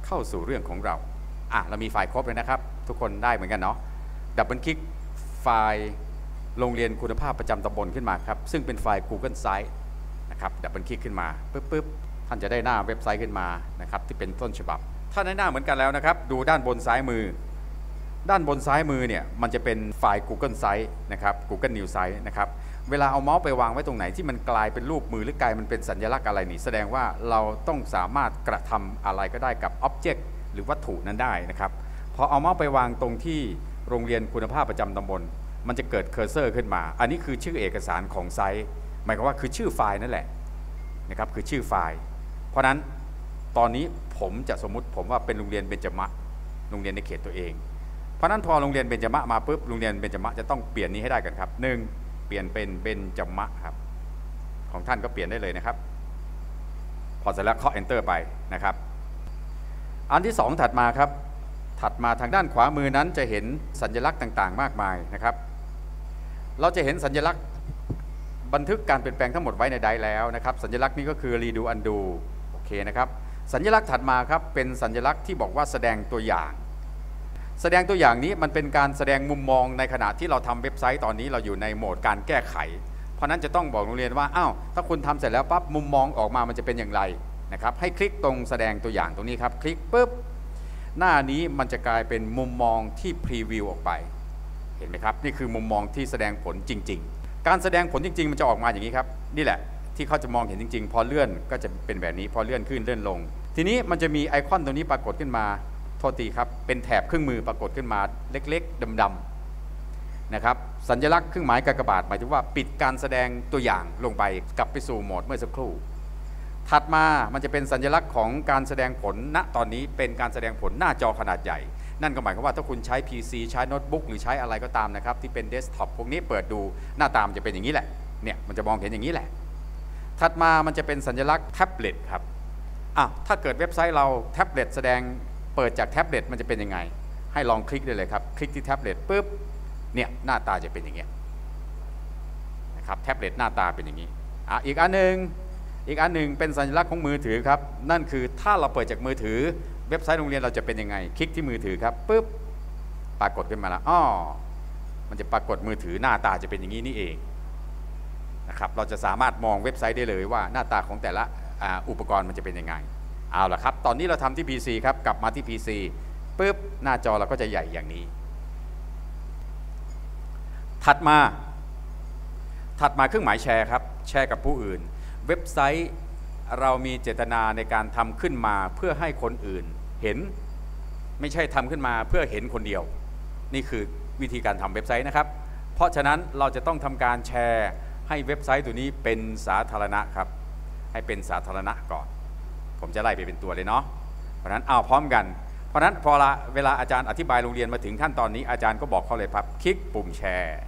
เข้าสู่เรื่องของเราเรามีไฟล์ครบเลยนะครับทุกคนได้เหมือนกันเนาะดับเบิลคลิกไฟล์โรงเรียนคุณภาพประจำตำบลขึ้นมาครับซึ่งเป็นไฟล์ Google Site นะครับดับเบิลคลิกขึ้นมาปึ๊บท่านจะได้หน้าเว็บไซต์ขึ้นมานะครับที่เป็นต้นฉบับถ้าในหน้าเหมือนกันแล้วนะครับดูด้านบนซ้ายมือเนี่ยมันจะเป็นไฟล์ Google Site นะครับ Google News Site นะครับเวลาเอาเมาส์ไปวางไว้ตรงไหนที่มันกลายเป็นรูปมือหรือกลายมันเป็นสัญลักษณ์อะไรนี่แสดงว่าเราต้องสามารถกระทำอะไรก็ได้กับ Object หรือวัตถุนั้นได้นะครับพอเอาเมาส์ไปวางตรงที่โรงเรียนคุณภาพประจำตำบลมันจะเกิดเคอร์เซอร์ขึ้นมาอันนี้คือชื่อเอกสารของไซต์หมายความว่าคือชื่อไฟล์นั่นแหละนะครับคือชื่อไฟล์เพราะนั้นตอนนี้ผมจะสมมุติผมว่าเป็นโรงเรียนเบญจมะโรงเรียนในเขตตัวเองเพราะนั้นพอโรงเรียนเบญจมะมาปุ๊บโรงเรียนเบญจมะจะต้องเปลี่ยนนี้ให้ได้กันครับ1เปลี่ยนเป็นเบญจมะครับของท่านก็เปลี่ยนได้เลยนะครับพอเสร็จแล้วเคาะ Enter ไปนะครับอันที่2ถัดมาครับถัดมาทางด้านขวามือนั้นจะเห็นสัญลักษณ์ต่างๆมากมายนะครับเราจะเห็นสัญลักษณ์บันทึกการเปลี่ยนแปลงทั้งหมดไว้ในไดร์แล้วนะครับสัญลักษณ์นี้ก็คือ redo undo โอเคนะครับสัญลักษณ์ถัดมาครับเป็นสัญลักษณ์ที่บอกว่าแสดงตัวอย่างนี้มันเป็นการแสดงมุมมองในขณะที่เราทำเว็บไซต์ตอนนี้เราอยู่ในโหมดการแก้ไขเพราะนั้นจะต้องบอกโรงเรียนว่าถ้าคุณทำเสร็จแล้วปั๊บมุมมองออกมามันจะเป็นอย่างไรนะครับให้คลิกตรงแสดงตัวอย่างตรงนี้ครับคลิกปุ๊บหน้านี้มันจะกลายเป็นมุมมองที่พรีวิวออกไปเห็นไหมครับนี่คือมุมมองที่แสดงผลจริงๆการแสดงผลจริงๆมันจะออกมาอย่างนี้ครับนี่แหละที่เขาจะมองเห็นจริงๆพอเลื่อนก็จะเป็นแบบนี้พอเลื่อนขึ้นเลื่อนลงทีนี้มันจะมีไอคอนตรงนี้ปรากฏขึ้นมาโทษทีครับเป็นแถบเครื่องมือปรากฏขึ้นมาเล็กๆดำๆนะครับสัญลักษณ์เครื่องหมายกากบาทหมายถึงว่าปิดการแสดงตัวอย่างลงไปกลับไปสู่โหมดเมื่อสักครู่ถัดมามันจะเป็นสัญลักษณ์ของการแสดงผลณตอนนี้เป็นการแสดงผลหน้าจอขนาดใหญ่นั่นก็หมายความว่าถ้าคุณใช้ PC ใช้โน้ตบุ๊กหรือใช้อะไรก็ตามนะครับที่เป็นเดสก์ท็อปพวกนี้เปิดดูหน้าตามจะเป็นอย่างนี้แหละเนี่ยมันจะมองเห็นอย่างนี้แหละถัดมามันจะเป็นสัญลักษณ์แท็บเล็ตครับถ้าเกิดเว็บไซต์เราแท็บเล็ตแสดงเปิดจากแท็บเล็ตมันจะเป็นยังไงให้ลองคลิกได้เลยครับคลิกที่แท็บเล็ตปุ๊บเนี่ยหน้าตาจะเป็นอย่างเงี้ยนะครับแท็บเล็ตหน้าตาเป็นอย่างนี้อีกอันหนึ่งเป็นสัญลักษณ์ของมือถือครับนั่นคือถ้าเราเปิดจากมือถือเว็บไซต์โรงเรียนเราจะเป็นยังไงคลิกที่มือถือครับปุ๊บปรากฏขึ้นมาแล้วมันจะปรากฏมือถือหน้าตาจะเป็นอย่างนี้นี่เองนะครับเราจะสามารถมองเว็บไซต์ได้เลยว่าหน้าตาของแต่ละอุปกรณ์มันจะเป็นยังไงเอาละครับตอนนี้เราทำที่ PC ครับกลับมาที่ PC ปุ๊บหน้าจอเราก็จะใหญ่อย่างนี้ถัดมาเครื่องหมายแชร์ครับแชร์กับผู้อื่นเว็บไซต์เรามีเจตนาในการทำขึ้นมาเพื่อให้คนอื่นเห็นไม่ใช่ทำขึ้นมาเพื่อเห็นคนเดียวนี่คือวิธีการทำเว็บไซต์นะครับเพราะฉะนั้นเราจะต้องทำการแชร์ให้เว็บไซต์ตัวนี้เป็นสาธารณะครับให้เป็นสาธารณะก่อนผมจะไล่ไปเป็นตัวเลยเนาะเพราะฉะนั้นพร้อมกันเพราะฉะนั้นพอเวลาอาจารย์อธิบายโรงเรียนมาถึงขั้นตอนนี้อาจารย์ก็บอกเขาเลยครับคลิกปุ่มแชร์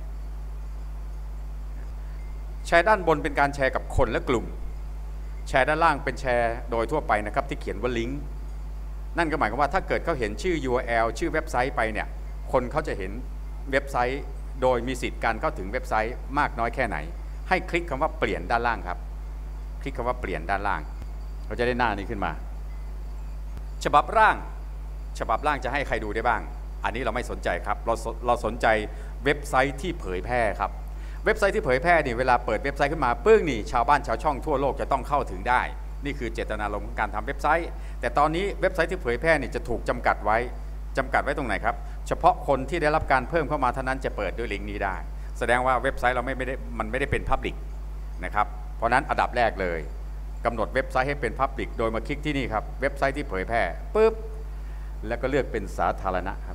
ด้านบนเป็นการแชร์กับคนและกลุ่มแชร์ด้านล่างเป็นแชร์โดยทั่วไปนะครับที่เขียนว่าลิงก์นั่นก็หมายความว่าถ้าเกิดเขาเห็นชื่อ URL ชื่อเว็บไซต์ไปเนี่ยคนเขาจะเห็นเว็บไซต์โดยมีสิทธิ์การเข้าถึงเว็บไซต์มากน้อยแค่ไหนให้คลิกคำว่าเปลี่ยนด้านล่างครับคลิกคำว่าเปลี่ยนด้านล่างเราจะได้หน้านี้ขึ้นมาฉบับร่างจะให้ใครดูได้บ้างอันนี้เราไม่สนใจครับเราสนใจเว็บไซต์ที่เผยแพร่ครับเว็บไซต์ที่เผยแพร่นี่เวลาเปิดเว็บไซต์ขึ้นมาปึ้งนี่ชาวบ้านชาวช่องทั่วโลกจะต้องเข้าถึงได้นี่คือเจตนารมณ์ของการทำเว็บไซต์แต่ตอนนี้เว็บไซต์ที่เผยแพร่นี่จะถูกจำกัดไว้ตรงไหนครับเฉพาะคนที่ได้รับการเพิ่มเข้ามาเท่านั้นจะเปิดด้วยลิงก์นี้ได้แสดงว่าเว็บไซต์เราไม่ได้เป็น Public นะครับเพราะนั้นอันดับแรกเลยกำหนดเว็บไซต์ให้เป็น Public โดยมาคลิกที่นี่ครับเว็บไซต์ที่เผยแพร่ปุ๊บแล้วก็เลือกเป็นสาธารณะครับ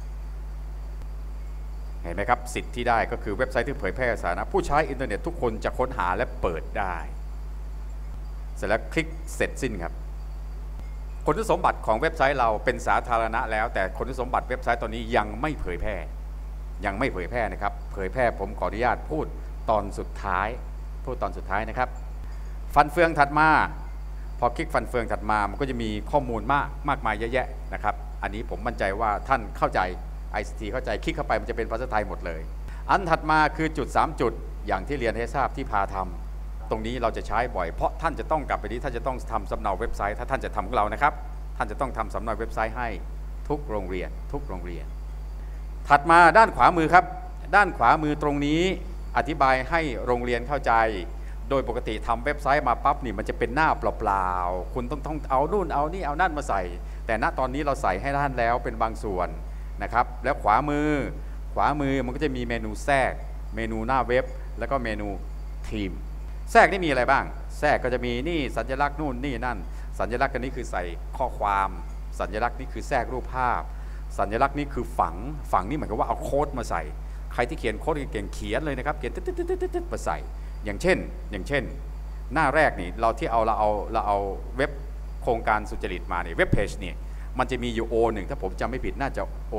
เห็นไหมครับสิทธิ์ที่ได้ก็คือเว็บไซต์ที่เผยแพร่สาธารณะผู้ใช้อินเทอร์เน็ตทุกคนจะค้นหาและเปิดได้เสร็จแล้วคลิกเสร็จสิ้นครับคุณสมบัติของเว็บไซต์เราเป็นสาธารณะแล้วแต่คุณสมบัติเว็บไซต์ตอนนี้ยังไม่เผยแพร่นะครับเผยแพร่ผมขออนุญาตพูดตอนสุดท้ายนะครับฟันเฟืองถัดมาพอคลิกฟันเฟืองถัดมามันก็จะมีข้อมูลมากมายเยอะแยะนะครับอันนี้ผมมั่นใจว่าท่านเข้าใจ ICT เข้าใจคลิกเข้าไปมันจะเป็นภาษาไทยหมดเลยอันถัดมาคือจุด3จุดอย่างที่เรียนให้ทราบที่พาทำตรงนี้เราจะใช้บ่อยเพราะท่านจะต้องกลับไปนี้ท่านจะต้องทำสำเนาเว็บไซต์ถ้าท่านจะทำของเรานะครับท่านจะต้องทำสำเนาเว็บไซต์ให้ทุกโรงเรียนถัดมาด้านขวามือครับด้านขวามือตรงนี้อธิบายให้โรงเรียนเข้าใจโดยปกติทำเว็บไซต์มาปั๊บนี่มันจะเป็นหน้าเปล่าๆคุณต้องเอานู่นเอานี่เอานั่นมาใส่แต่ณตอนนี้เราใส่ให้ท่านแล้วเป็นบางส่วนนะครับแล้วขวามือมันก็จะมีเมนูแทรกเมนูหน้าเว็บแล้วก็เมนูทีมแทรกนี่มีอะไรบ้างแทรกก็จะมีนี่สัญลักษณ์นู่นนี่นั่นสัญลักษณ์กันนี้คือใส่ข้อความสัญลักษณ์นี้คือแทรกรูปภาพสัญลักษณ์นี้คือฝังนี่หมายความว่าเอาโค้ดมาใส่ใครที่เขียนโค้ดเก่งเขียนเลยนะครับเขียนตึ๊ดมาใส่อย่างเช่นหน้าแรกนี่เราเอาเว็บโครงการสุจริตมาเนี่ยเว็บเพจนี่มันจะมีอยู่ O1 ถ้าผมจำไม่ผิดน่าจะ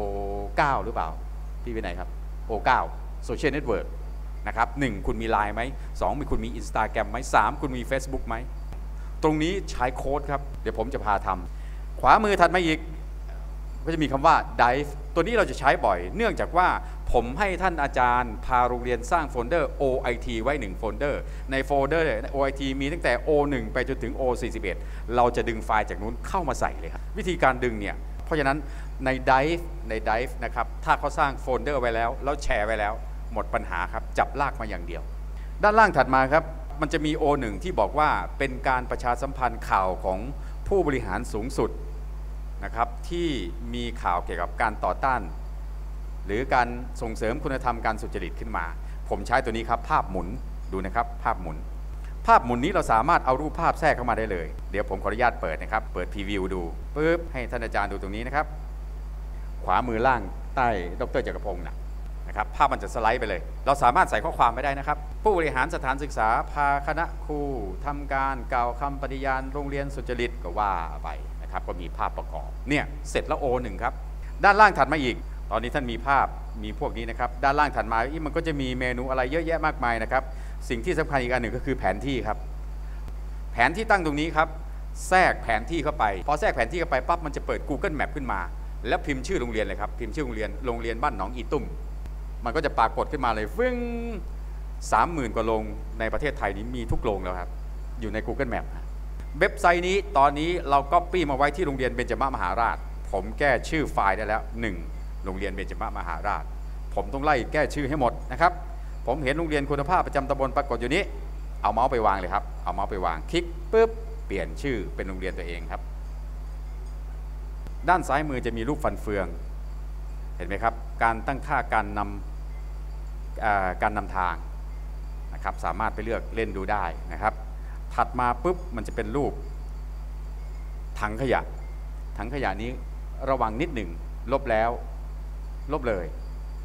O9 หรือเปล่าพี่วินัยครับ O9 Social Network นะครับ1คุณมี Line ไหม2คุณมี Instagram ไหม3คุณมี Facebook ไหมตรงนี้ใช้โค้ดครับเดี๋ยวผมจะพาทำขวามือถัดมาอีกก็จะมีคำว่า Dive ตัวนี้เราจะใช้บ่อยเนื่องจากว่าผมให้ท่านอาจารย์พาโรงเรียนสร้างโฟลเดอร์ OIT ไว้1โฟลเดอร์ในโฟลเดอร์ OIT มีตั้งแต่ O1 ไปจนถึง O41 เราจะดึงไฟล์จากนู้นเข้ามาใส่เลยครับวิธีการดึงเนี่ยเพราะฉะนั้นใน Dive นะครับถ้าเขาสร้างโฟลเดอร์ไว้แล้วแชร์ไว้แล้วหมดปัญหาครับจับลากมาอย่างเดียวด้านล่างถัดมาครับมันจะมี O1 ที่บอกว่าเป็นการประชาสัมพันธ์ข่าวของผู้บริหารสูงสุดนะครับที่มีข่าวเกี่ยวกับการต่อต้านหรือการส่งเสริมคุณธรรมการสุจริตขึ้นมาผมใช้ตัวนี้ครับภาพหมุนดูนะครับภาพหมุนนี้เราสามารถเอารูปภาพแทรกเข้ามาได้เลยเดี๋ยวผมขออนุญาตเปิดนะครับเปิดพรีวิวดูปึ๊บให้ท่านอาจารย์ดูตรงนี้นะครับขวามือล่างใต้ดร.จักรพงศ์นะครับภาพมันจะสไลด์ไปเลยเราสามารถใส่ข้อความไม่ได้นะครับผู้บริหารสถานศึกษาพาคณะครูทำการกล่าวคำปฏิญาณโรงเรียนสุจริตก็ว่าไปนะครับก็มีภาพประกอบเนี่ยเสร็จแล้ว O1 ครับด้านล่างถัดมาอีกตอนนี้ท่านมีภาพมีพวกนี้นะครับด้านล่างถัดมามันก็จะมีเมนูอะไรเยอะแยะมากมายนะครับสิ่งที่สำคัญอีกอันหนึ่งก็คือแผนที่ครับแผนที่ตั้งตรงนี้ครับแทรกแผนที่เข้าไปพอแทรกแผนที่เข้าไปปั๊บมันจะเปิด Google Map ขึ้นมาแล้วพิมพ์ชื่อโรงเรียนเลยครับพิมพ์ชื่อโรงเรียนบ้านหนองอีตุ้มมันก็จะปรากฏขึ้นมาเลยฟึ่ง 30,000 กว่าโรงในประเทศไทยนี้มีทุกโรงแล้วครับอยู่ใน Google Map เว็บไซต์นี้ตอนนี้เราก๊อปปี้มาไว้ที่โรงเรียนเบญจมหาราชผมแก้ชื่อไฟล์ได้แล้ว1โรงเรียนเบญจมหาราชผมต้องไล่แก้ชื่อให้หมดนะครับผมเห็นโรงเรียนคุณภาพประจำตำบลปรากฏอยู่นี้เอาเมาส์ไปวางเลยครับเอาเมาส์ไปวางคลิกปุ๊บเปลี่ยนชื่อเป็นโรงเรียนตัวเองครับด้านซ้ายมือจะมีรูปฟันเฟืองเห็นไหมครับการตั้งค่าการนำทางนะครับสามารถไปเลือกเล่นดูได้นะครับถัดมาปุ๊บมันจะเป็นรูปถังขยะนี้ระวังนิดหนึ่งลบแล้วลบเลย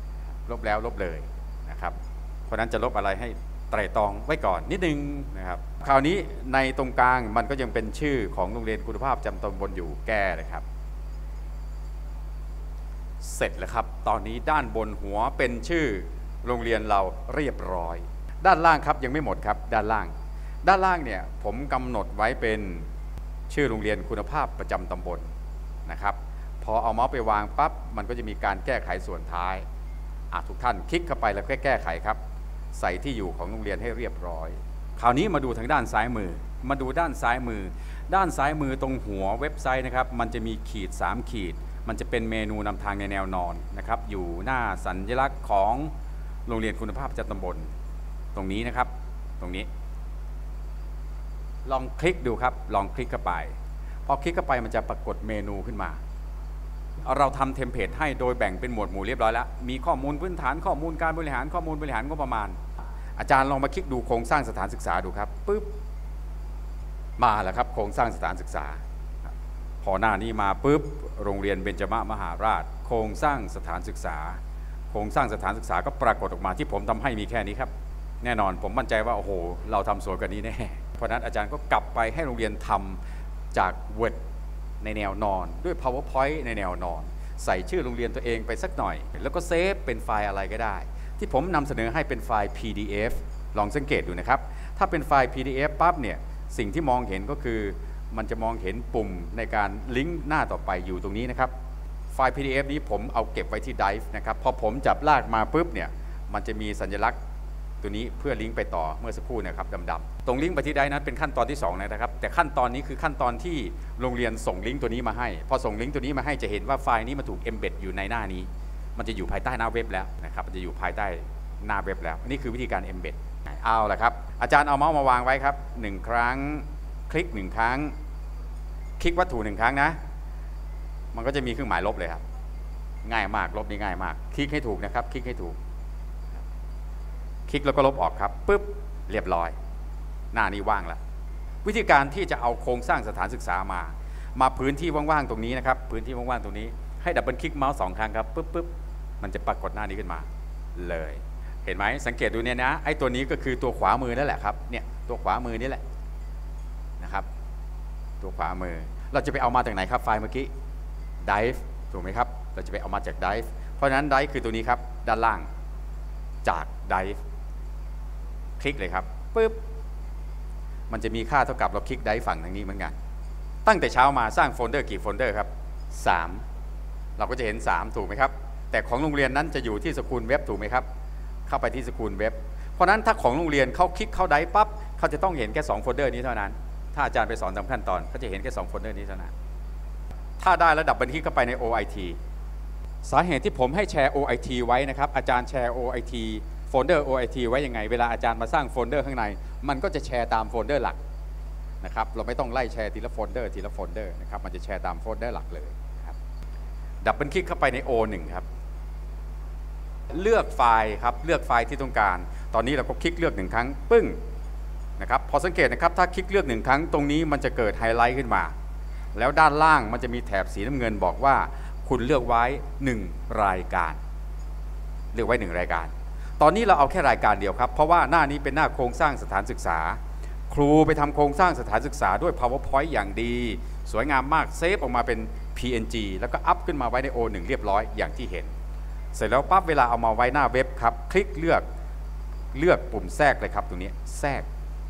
นะครับเพราะนั้นจะลบอะไรให้ไตร่ตรองไว้ก่อนนิดนึงนะครับคราวนี้ในตรงกลางมันก็ยังเป็นชื่อของโรงเรียนคุณภาพประจำตำบลอยู่แก้เลยครับเสร็จแล้วครับตอนนี้ด้านบนหัวเป็นชื่อโรงเรียนเราเรียบร้อยด้านล่างครับยังไม่หมดครับด้านล่างเนี่ยผมกำหนดไว้เป็นชื่อโรงเรียนคุณภาพประจำตำบลนะครับพอเอาเมาส์ไปวางปั๊บมันก็จะมีการแก้ไขส่วนท้ายทุกท่านคลิกเข้าไปแล้วแก้ไขครับใส่ที่อยู่ของโรงเรียนให้เรียบร้อยคราวนี้มาดูทางด้านซ้ายมือด้านซ้ายมือตรงหัวเว็บไซต์นะครับมันจะมีขีด3ขีดมันจะเป็นเมนูนำทางในแนวนอนนะครับอยู่หน้าสัญลักษณ์ของโรงเรียนคุณภาพประจำตำบลตรงนี้นะครับตรงนี้ลองคลิกดูครับลองคลิกเข้าไปพอคลิกเข้าไปมันจะปรากฏเมนูขึ้นมาเราทำเทมเพลตให้โดยแบ่งเป็นหมวดหมู่เรียบร้อยแล้วมีข้อมูลพื้นฐานข้อมูลการบริหารข้อมูลบริหารงบประมาณอาจารย์ลองมาคลิกดูโครงสร้างสถานศึกษาดูครับปึ๊บมาแล้วครับโครงสร้างสถานศึกษาพอหน้านี้มาปึ๊บโรงเรียนเบญจมหาราชโครงสร้างสถานศึกษาก็ปรากฏออกมาที่ผมทำให้มีแค่นี้ครับแน่นอนผมมั่นใจว่าโอ้โหเราทำสวยกว่านี้แน่เพราะนั้นอาจารย์ก็กลับไปให้โรงเรียนทำจาก Word ในแนวนอนด้วย PowerPoint ในแนวนอนใส่ชื่อโรงเรียนตัวเองไปสักหน่อยแล้วก็เซฟเป็นไฟล์อะไรก็ได้ที่ผมนำเสนอให้เป็นไฟล์ PDF ลองสังเกตดูนะครับถ้าเป็นไฟล์ PDF ปั๊บเนี่ยสิ่งที่มองเห็นก็คือมันจะมองเห็นปุ่มในการลิงก์หน้าต่อไปอยู่ตรงนี้นะครับไฟล์ PDF นี้ผมเอาเก็บไว้ที่ Drive นะครับพอผมจับลากมาปุ๊บเนี่ยมันจะมีสัญลักษณ์ตัวนี้เพื่อลิงก์ไปต่อเมื่อสักครู่นะครับดำตรงลิงก์ไปที่ไดนั้นเป็นขั้นตอนที่2นะครับแต่ขั้นตอนนี้คือขั้นตอนที่โรงเรียนส่งลิงก์ตัวนี้มาให้พอส่งลิงก์ตัวนี้มาให้จะเห็นว่าไฟล์นี้มันถูก embed อยู่ในหน้านี้มันจะอยู่ภายใต้หน้าเว็บแล้วนะครับมันจะอยู่ภายใต้หน้าเว็บแล้วนี่คือวิธีการ embed เอาละครับอาจารย์เอาเมาส์มาวางไว้ครับ1ครั้งคลิก1ครั้งคลิกวัตถุ1ครั้งนะมันก็จะมีเครื่องหมายลบเลยครับง่ายมากลบนี่ง่ายมากคลิกให้ถูกนะครับคลิกให้ถูกคลิกแล้วก็ลบออกครับปึ๊บเรียบร้อยหน้านี้ว่างแล้ววิธีการที่จะเอาโครงสร้างสถานศึกษามาพื้นที่ว่างๆตรงนี้นะครับพื้นที่ว่างๆตรงนี้ให้ดับเบิลคลิกเมาส์2ครั้งครับปึ๊บมันจะปรากฏหน้านี้ขึ้นมาเลยเห็นไหมสังเกตดูเนี่ยนะไอ้ตัวนี้ก็คือตัวขวามือนั่นแหละครับเนี่ยตัวขวามือนี่แหละนะครับตัวขวามือเราจะไปเอามาจากไหนครับไฟล์เมื่อกี้ Drive ถูกไหมครับเราจะไปเอามาจาก Drive เพราะฉะนั้น Drive คือตัวนี้ครับด้านล่างจาก Drive คลิกเลยครับปึ๊บมันจะมีค่าเท่ากับเราคลิกDriveฝั่งทางนี้เหมือนกันตั้งแต่เช้ามาสร้างโฟลเดอร์กี่โฟลเดอร์ครับ3เราก็จะเห็น3ถูกไหมครับแต่ของโรงเรียนนั้นจะอยู่ที่สกูลเว็บถูกไหมครับเข้าไปที่สกูลเว็บเพราะนั้นถ้าของโรงเรียนเขาคลิกเข้าDriveปั๊บเขาจะต้องเห็นแค่2โฟลเดอร์นี้เท่านั้นถ้าอาจารย์ไปสอนตามขั้นตอนเขาจะเห็นแค่2โฟลเดอร์นี้เท่านั้นถ้าได้ระดับบันทึกเข้าไปใน OIT สาเหตุที่ผมให้แชร์ OIT ไว้นะครับอาจารย์แชร์ OIT โฟลเดอร์ OIT ไว้ยังไงเวลาอาจารย์มาสร้างโฟลเดอร์ข้างในมันก็จะแชร์ตามโฟลเดอร์หลักนะครับเราไม่ต้องไล่แชร์ทีละโฟลเดอร์นะครับมันจะแชร์ตามโฟลเดอร์หลักเลยครับดับเบิลคลิกเข้าไปใน O1 ครับเลือกไฟล์ครับเลือกไฟล์ที่ต้องการตอนนี้เราก็คลิกเลือก1ครั้งปึ้งนะครับพอสังเกตนะครับถ้าคลิกเลือก1ครั้งตรงนี้มันจะเกิดไฮไลท์ขึ้นมาแล้วด้านล่างมันจะมีแถบสีน้ำเงินบอกว่าคุณเลือกไว้1รายการเลือกไว้1รายการตอนนี้เราเอาแค่รายการเดียวครับเพราะว่าหน้านี้เป็นหน้าโครงสร้างสถานศึกษาครูไปทำโครงสร้างสถานศึกษาด้วย PowerPoint อย่างดีสวยงามมากเซฟออกมาเป็น PNG แล้วก็อัพขึ้นมาไว้ใน O1 เรียบร้อยอย่างที่เห็นเสร็จแล้วปั๊บเวลาเอามาไว้หน้าเว็บครับคลิกเลือกปุ่มแทรกเลยครับตรงนี้แทรก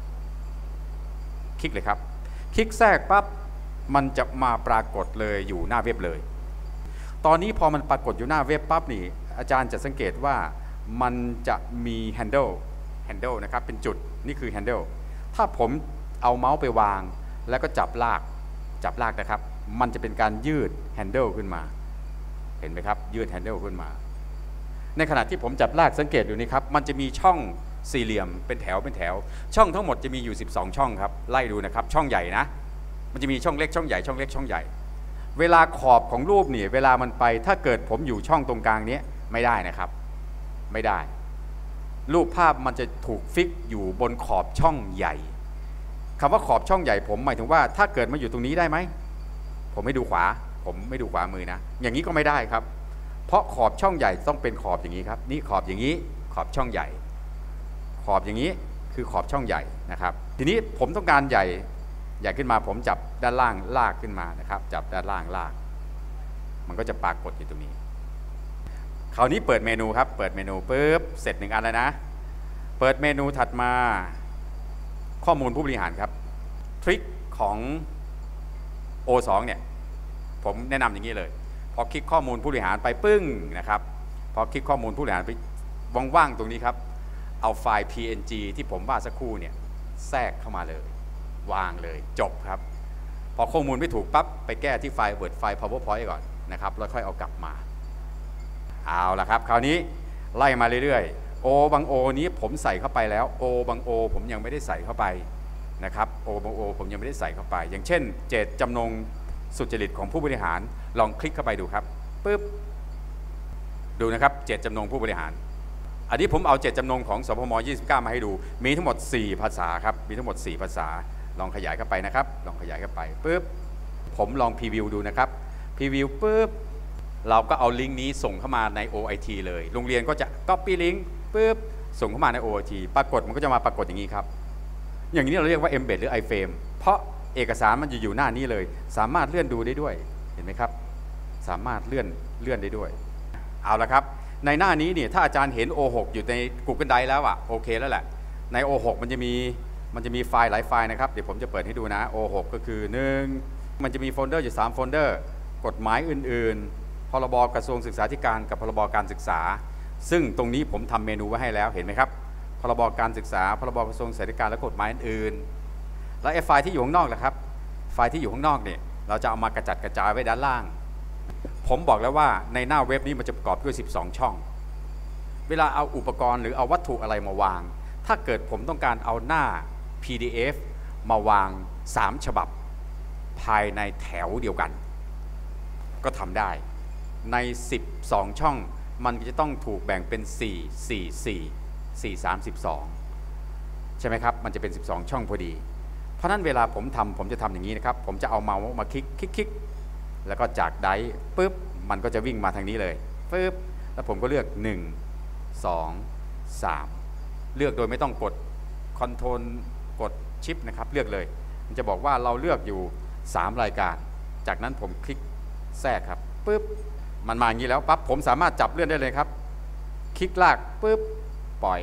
คลิกเลยครับคลิกแทรกปั๊บมันจะมาปรากฏเลยอยู่หน้าเว็บเลยตอนนี้พอมันปรากฏอยู่หน้าเว็บปั๊บนี่อาจารย์จะสังเกตว่ามันจะมี handle นะครับเป็นจุดนี่คือ handle ถ้าผมเอาเมาส์ไปวางแล้วก็จับลากนะครับมันจะเป็นการยืด handle ขึ้นมาเห็นไหมครับยืด handle ขึ้นมาในขณะที่ผมจับลากสังเกตดูนี่ครับมันจะมีช่องสี่เหลี่ยมเป็นแถวช่องทั้งหมดจะมีอยู่12ช่องครับไล่ดูนะครับช่องใหญ่นะมันจะมีช่องเล็กช่องใหญ่ช่องเล็กช่องใหญ่เวลาขอบของรูปนี่เวลามันไปถ้าเกิดผมอยู่ช่องตรงกลางนี้ไม่ได้นะครับไม่ได้รูปภาพมันจะถูกฟิกอยู่บนขอบช่องใหญ่คำว่าขอบช่องใหญ่ผมหมายถึงว่าถ้าเกิดมาอยู่ตรงนี้ได้ไหมผมไม่ดูขวามือนะอย่างนี้ก็ไม่ได้ครับเพราะขอบช่องใหญ่ต้องเป็นขอบอย่างนี้ครับนี่ขอบอย่างนี้ขอบช่องใหญ่ขอบอย่างนี้คือขอบช่องใหญ่นะครับทีนี้ผมต้องการใหญ่ขึ้นมาผมจับด้านล่างลากขึ้นมานะครับจับด้านล่างลากมันก็จะปรากฏอยู่ตรงนี้คราวนี้เปิดเมนูครับเปิดเมนูปุ๊บเสร็จ1อันแล้วนะเปิดเมนูถัดมาข้อมูลผู้บริหารครับทริคของ O2 เนี่ยผมแนะนำอย่างนี้เลยพอคลิกข้อมูลผู้บริหารไปปึ้งนะครับพอคลิกข้อมูลผู้บริหารไปว่างๆตรงนี้ครับเอาไฟล์ PNG ที่ผมวาดสักครู่เนี่ยแทรกเข้ามาเลยวางเลยจบครับพอข้อมูลไม่ถูกปั๊บไปแก้ที่ไฟล์ Word ไฟล์ PowerPoint ก่อนนะครับแล้วค่อยเอากลับมาเอาละครับคราวนี้ไล่มาเรื่อยๆ O บาง O นี้ผมใส่เข้าไปแล้ว O บาง O ผมยังไม่ได้ใส่เข้าไปนะครับ O บาง O ผมยังไม่ได้ใส่เข้าไปอย่างเช่นเจตจำนงสุจริตของผู้บริหารลองคลิกเข้าไปดูครับปึ๊บดูนะครับเจตจำนงผู้บริหารอันนี้ผมเอาเจตจำนงของสพม29มาให้ดูมีทั้งหมด4ภาษาครับมีทั้งหมด4ภาษาลองขยายเข้าไปนะครับลองขยายเข้าไปปุ๊บผมลองพรีวิวดูนะครับพรีวิวปุ๊บเราก็เอาลิงก์นี้ส่งเข้ามาใน OIT เลยโรงเรียนก็จะ Copy ลิงก์ปุ๊บส่งเข้ามาใน OIT ปรากฏมันก็จะมาปรากฏอย่างนี้ครับอย่างนี้เราเรียกว่า Embed หรือ iframe เพราะเอกสารมันจะอยู่หน้านี้เลยสามารถเลื่อนดูได้ด้วยเห็นไหมครับสามารถเลื่อนได้ด้วยเอาละครับในหน้านี้เนี่ยถ้าอาจารย์เห็น O6 อยู่ใน Google Drive แล้วโอเคแล้วแหละใน O6 มันจะมีไฟล์หลายไฟล์นะครับเดี๋ยวผมจะเปิดให้ดูนะ O6 ก็คือ1มันจะมีโฟลเดอร์อยู่3โฟลเดอร์กฎหมายอื่นๆพรบกระทรวงศึกษาธิการกับพรบการศึกษาซึ่งตรงนี้ผมทำเมนูไว้ให้แล้วเห็นไหมครับพรบการศึกษาพรบกระทรวงศึกษาธิการและกฎหมายอื่นๆแล้วไฟล์ที่อยู่ข้างนอกล่ะครับไฟล์ที่อยู่ข้างนอกเนี่ยเราจะเอามากระจัดกระจายไว้ด้านล่างผมบอกแล้วว่าในหน้าเว็บนี้มันจะประกอบด้วย12ช่องเวลาเอาอุปกรณ์หรือเอาวัตถุอะไรมาวางถ้าเกิดผมต้องการเอาหน้า PDF มาวาง3ฉบับภายในแถวเดียวกันก็ทำได้ใน12ช่องมันจะต้องถูกแบ่งเป็น4 4 4 4 32ใช่ไหมครับมันจะเป็น12ช่องพอดีเพราะนั้นเวลาผมจะทำอย่างนี้นะครับผมจะเอาเมาส์มาคลิกแล้วก็จากไดร์ปุ๊บมันก็จะวิ่งมาทางนี้เลยปุ๊บแล้วผมก็เลือก1 2 3เลือกโดยไม่ต้องกดคอนโทรลกดชิปนะครับเลือกเลยมันจะบอกว่าเราเลือกอยู่3รายการจากนั้นผมคลิกแทรกครับปุ๊บมันมาอย่างนี้แล้วปั๊บผมสามารถจับเลื่อนได้เลยครับคลิกลากปุ๊บปล่อย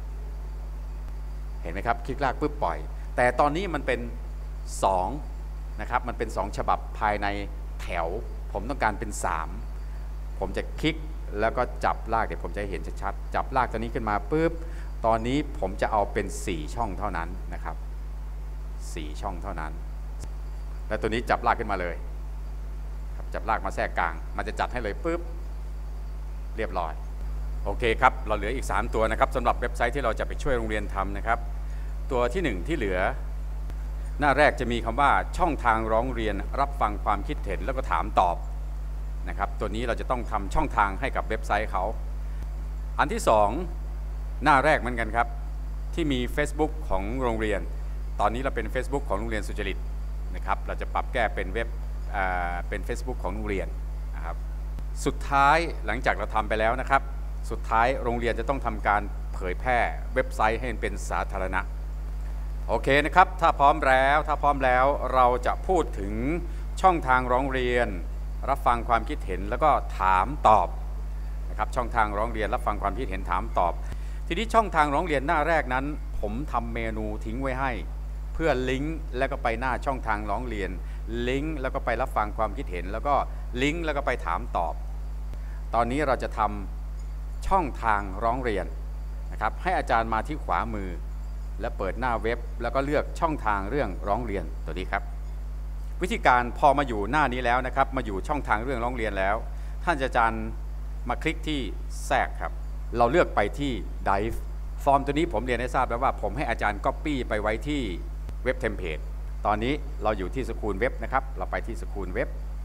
เห็นไหมครับคลิกลากปุ๊บปล่อยแต่ตอนนี้มันเป็น2นะครับมันเป็น2ฉบับภายในแถวผมต้องการเป็น3ผมจะคลิกแล้วก็จับลากเดี๋ยวผมจะเห็นชัดๆจับลากตัวนี้ขึ้นมาปุ๊บตอนนี้ผมจะเอาเป็น4ช่องเท่านั้นนะครับ4ช่องเท่านั้นแล้วตัวนี้จับลากขึ้นมาเลยจับลากมาแทรกกลางมันจะจัดให้เลยปุ๊บเรียบร้อยโอเคครับเราเหลืออีก3ตัวนะครับสำหรับเว็บไซต์ที่เราจะไปช่วยโรงเรียนทำนะครับตัวที่1ที่เหลือหน้าแรกจะมีคำว่าช่องทางร้องเรียนรับฟังความคิดเห็นแล้วก็ถามตอบนะครับตัวนี้เราจะต้องทำช่องทางให้กับเว็บไซต์เขาอันที่2หน้าแรกเหมือนกันครับที่มี Facebook ของโรงเรียนตอนนี้เราเป็น Facebook ของโรงเรียนสุจริตนะครับเราจะปรับแก้เป็นเป็น Facebook ของโรงเรียนนะครับสุดท้ายหลังจากเราทำไปแล้วนะครับสุดท้ายโรงเรียนจะต้องทำการเผยแพร่เว็บไซต์ให้เป็นสาธารณะโอเคนะครับถ้าพร้อมแล้วเราจะพูดถึงช่องทางร้องเรียนรับฟังความคิดเห็นแล้วก็ถามตอบนะครับช่องทางร้องเรียนรับฟังความคิดเห็นถามตอบทีนี้ช่องทางร้องเรียนหน้าแรกนั้นผมทำเมนูทิ้งไว้ให้เพื่อลิงก์แล้วก็ไปหน้าช่องทางร้องเรียนลิงก์แล้วก็ไปรับฟังความคิดเห็นแล้วก็ลิงก์แล้วก็ไปถามตอบตอนนี้เราจะทำช่องทางร้องเรียนนะครับให้อาจารย์มาที่ขวามือและเปิดหน้าเว็บแล้วก็เลือกช่องทางเรื่องร้องเรียนตัวนี้ครับวิธีการพอมาอยู่หน้านี้แล้วนะครับมาอยู่ช่องทางเรื่องร้องเรียนแล้วท่านอาจารย์มาคลิกที่แทรกครับเราเลือกไปที่ Drive ฟอร์มตัวนี้ผมเรียนให้ทราบแล้วว่าผมให้อาจารย์ Copy ไปไว้ที่เว็บเทมเพลตตอนนี้เราอยู่ที่สกูลเว็บนะครับเราไปที่สกูลเว็บ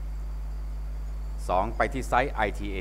2ไปที่ไซต์ ITA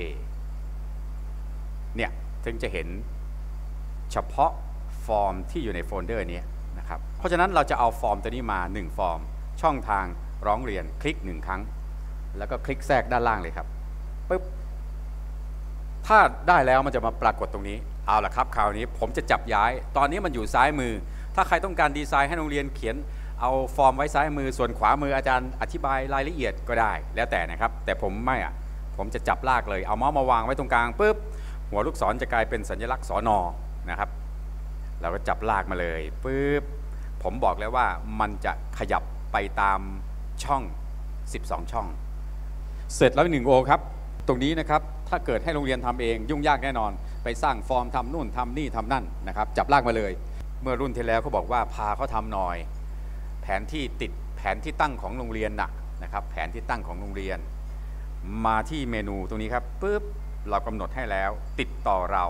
เนี่ยถึงจะเห็นเฉพาะฟอร์มที่อยู่ในโฟลเดอร์นี้นะครับเพราะฉะนั้นเราจะเอาฟอร์มตัวนี้มา1ฟอร์มช่องทางร้องเรียนคลิก1ครั้งแล้วก็คลิกแทรกด้านล่างเลยครับปึ๊บถ้าได้แล้วมันจะมาปรากฏตรงนี้เอาล่ะครับคราวนี้ผมจะจับย้ายตอนนี้มันอยู่ซ้ายมือถ้าใครต้องการดีไซน์ให้โรงเรียนเขียนเอาฟอร์มไว้ซ้ายมือส่วนขวามืออาจารย์อธิบายรายละเอียดก็ได้แล้วแต่นะครับแต่ผมไม่ผมจะจับลากเลยเอาเมาส์มาวางไว้ตรงกลางปุ๊บหัวลูกศรจะกลายเป็นสัญลักษณ์สน.นะครับเราก็จับลากมาเลยปุ๊บผมบอกแล้วว่ามันจะขยับไปตามช่อง12ช่องเสร็จแล้ว1 โอครับตรงนี้นะครับถ้าเกิดให้โรงเรียนทำเองยุ่งยากแน่นอนไปสร้างฟอร์มทำนู่นทำนี่ทำนั่นนะครับจับลากมาเลยเมื่อรุ่นที่แล้วเขาบอกว่าพาเขาทำหน่อยแผนที่ติดแผนที่ตั้งของโรงเรียนนะครับแผนที่ตั้งของโรงเรียนมาที่เมนูตรงนี้ครับปุ๊บเรากำหนดให้แล้วติดต่อเรา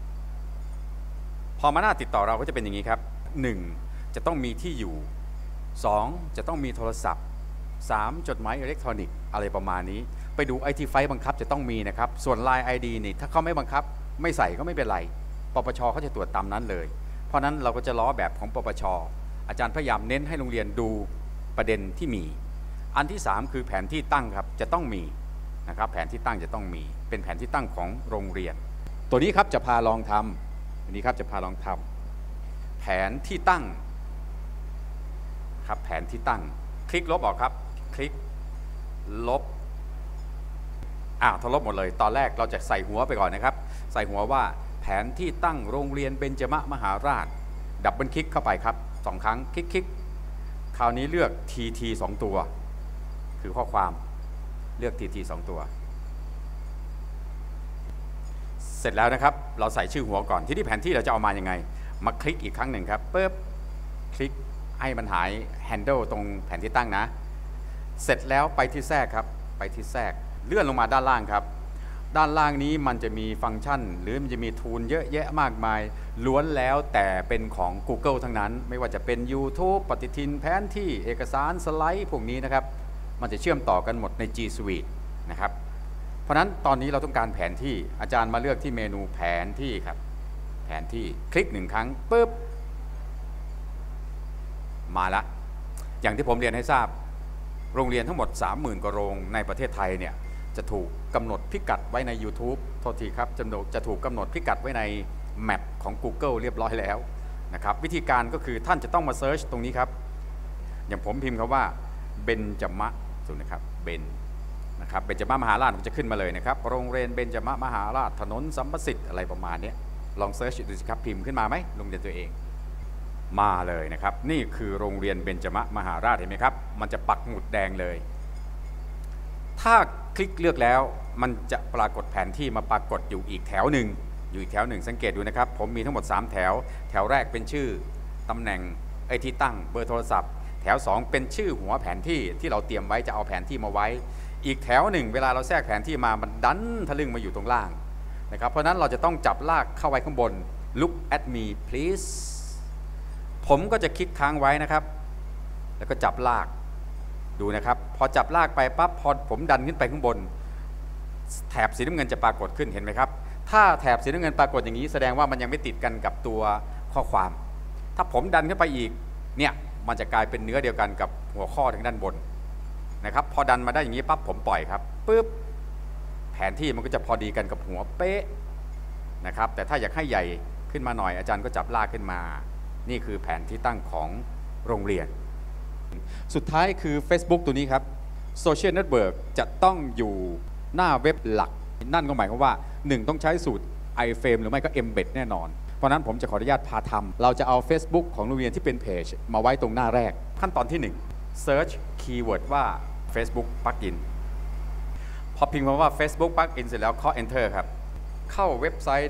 พอมาหน้าติดต่อเราก็จะเป็นอย่างนี้ครับ1จะต้องมีที่อยู่2จะต้องมีโทรศัพท์3จดหมายอิเล็กทรอนิกส์อะไรประมาณนี้ไปดู IT ไฟล์บังคับจะต้องมีนะครับส่วน Line ID นี่ถ้าเขาไม่บังคับไม่ใส่ก็ไม่เป็นไรปปชเขาจะตรวจตามนั้นเลยเพราะนั้นเราก็จะล้อแบบของปปชอาจารย์พยายามเน้นให้โรงเรียนดูประเด็นที่มีอันที่3คือแผนที่ตั้งครับจะต้องมีนะครับแผนที่ตั้งจะต้องมีเป็นแผนที่ตั้งของโรงเรียนตัวนี้ครับจะพาลองทำอันนี้ครับจะพาลองทำแผนที่ตั้งครับแผนที่ตั้งคลิกลบออกครับคลิกลบถ้าลบหมดเลยตอนแรกเราจะใส่หัวไปก่อนนะครับใส่หัวว่าแผนที่ตั้งโรงเรียนเบญจมหาราชดับเบิลคลิกเข้าไปครับ2 ครั้งคลิกคราวนี้เลือก TT 2 ตัวคือข้อความเลือก TT 2 ตัวเสร็จแล้วนะครับเราใส่ชื่อหัวก่อนที่แผนที่เราจะเอามายังไงมาคลิกอีกครั้งหนึ่งครับปึ๊บคลิกให้มันหาย handle ตรงแผ่นที่ตั้งนะเสร็จแล้วไปที่แทรกครับไปที่แทรกเลื่อนลงมาด้านล่างครับด้านล่างนี้มันจะมีฟังก์ชันหรือมันจะมีทูลเยอะแยะมากมายล้วนแล้วแต่เป็นของ Google ทั้งนั้นไม่ว่าจะเป็น YouTube ปฏิทินแผนที่เอกสารสไลด์พวกนี้นะครับมันจะเชื่อมต่อกันหมดใน G Suite นะครับเพราะนั้นตอนนี้เราต้องการแผนที่อาจารย์มาเลือกที่เมนูแผนที่ครับแผนที่คลิก1 ครั้งปุ๊บมาละอย่างที่ผมเรียนให้ทราบโรงเรียนทั้งหมด 30,000 กว่าโรงในประเทศไทยเนี่ยจะถูกกำหนดพิกัดไว้ใน YouTube โทษทีครับจะถูกกำหนดพิกัดไว้ในแมปของ Google เรียบร้อยแล้วนะครับวิธีการก็คือท่านจะต้องมาเซิร์ชตรงนี้ครับอย่างผมพิมพ์คำว่าเบญจมะถูกนะครับเบญนะครับเบญจมะมหาราชมันจะขึ้นมาเลยนะครับโรงเรียนเบญจมะมหาราชถนนสัมประสิทธิ์อะไรประมาณนี้ลองเซิร์ชดูสิครับพิมพ์ขึ้นมาไหมโรงเรียนตัวเองมาเลยนะครับนี่คือโรงเรียนเบญจมะมหาราชเห็นไหมครับมันจะปักหมุดแดงเลยถ้าคลิกเลือกแล้วมันจะปรากฏแผนที่มาปรากฏอยู่อีกแถวหนึ่งสังเกตดูนะครับผมมีทั้งหมด3แถวแถวแรกเป็นชื่อตำแหน่งที่ตั้งเบอร์โทรศัพท์แถว2เป็นชื่อหัวแผนที่ที่เราเตรียมไว้จะเอาแผนที่มาไว้อีกแถวหนึ่งเวลาเราแทรกแผนที่มามันดันทะลึ่งมาอยู่ตรงล่างนะครับเพราะนั้นเราจะต้องจับลากเข้าไว้ข้างบน look at me please ผมก็จะคลิกค้างไว้นะครับแล้วก็จับลากดูนะครับพอจับลากไปปั๊บพอผมดันขึ้นไปข้างบนแถบสีน้ำเงินจะปรากฏขึ้นเห็นไหมครับถ้าแถบสีน้ำเงินปรากฏอย่างนี้แสดงว่ามันยังไม่ติดกันกับตัวข้อความถ้าผมดันขึ้นไปอีกเนี่ยมันจะกลายเป็นเนื้อเดียวกันกับหัวข้อทางด้านบนนะครับพอดันมาได้อย่างนี้ปั๊บผมปล่อยครับปึ๊บแผนที่มันก็จะพอดีกันกับหัวเป๊ะนะครับแต่ถ้าอยากให้ใหญ่ขึ้นมาหน่อยอาจารย์ก็จับลากขึ้นมานี่คือแผนที่ตั้งของโรงเรียนสุดท้ายคือ Facebook ตัวนี้ครับโซเชียลเน็ตเวิร์กจะต้องอยู่หน้าเว็บหลักนั่นก็หมายความว่า1ต้องใช้สูตร iframe หรือไม่ก็ embed แน่นอนเพราะนั้นผมจะขออนุญาตพาทำเราจะเอา Facebook ของโรงเรียนที่เป็นเพจมาไว้ตรงหน้าแรกขั้นตอนที่1 search keyword ว่า Facebook plugin พอพิมพ์คำว่า Facebook plugin เสร็จแล้วเคาะ enter ครับเข้าเว็บไซต์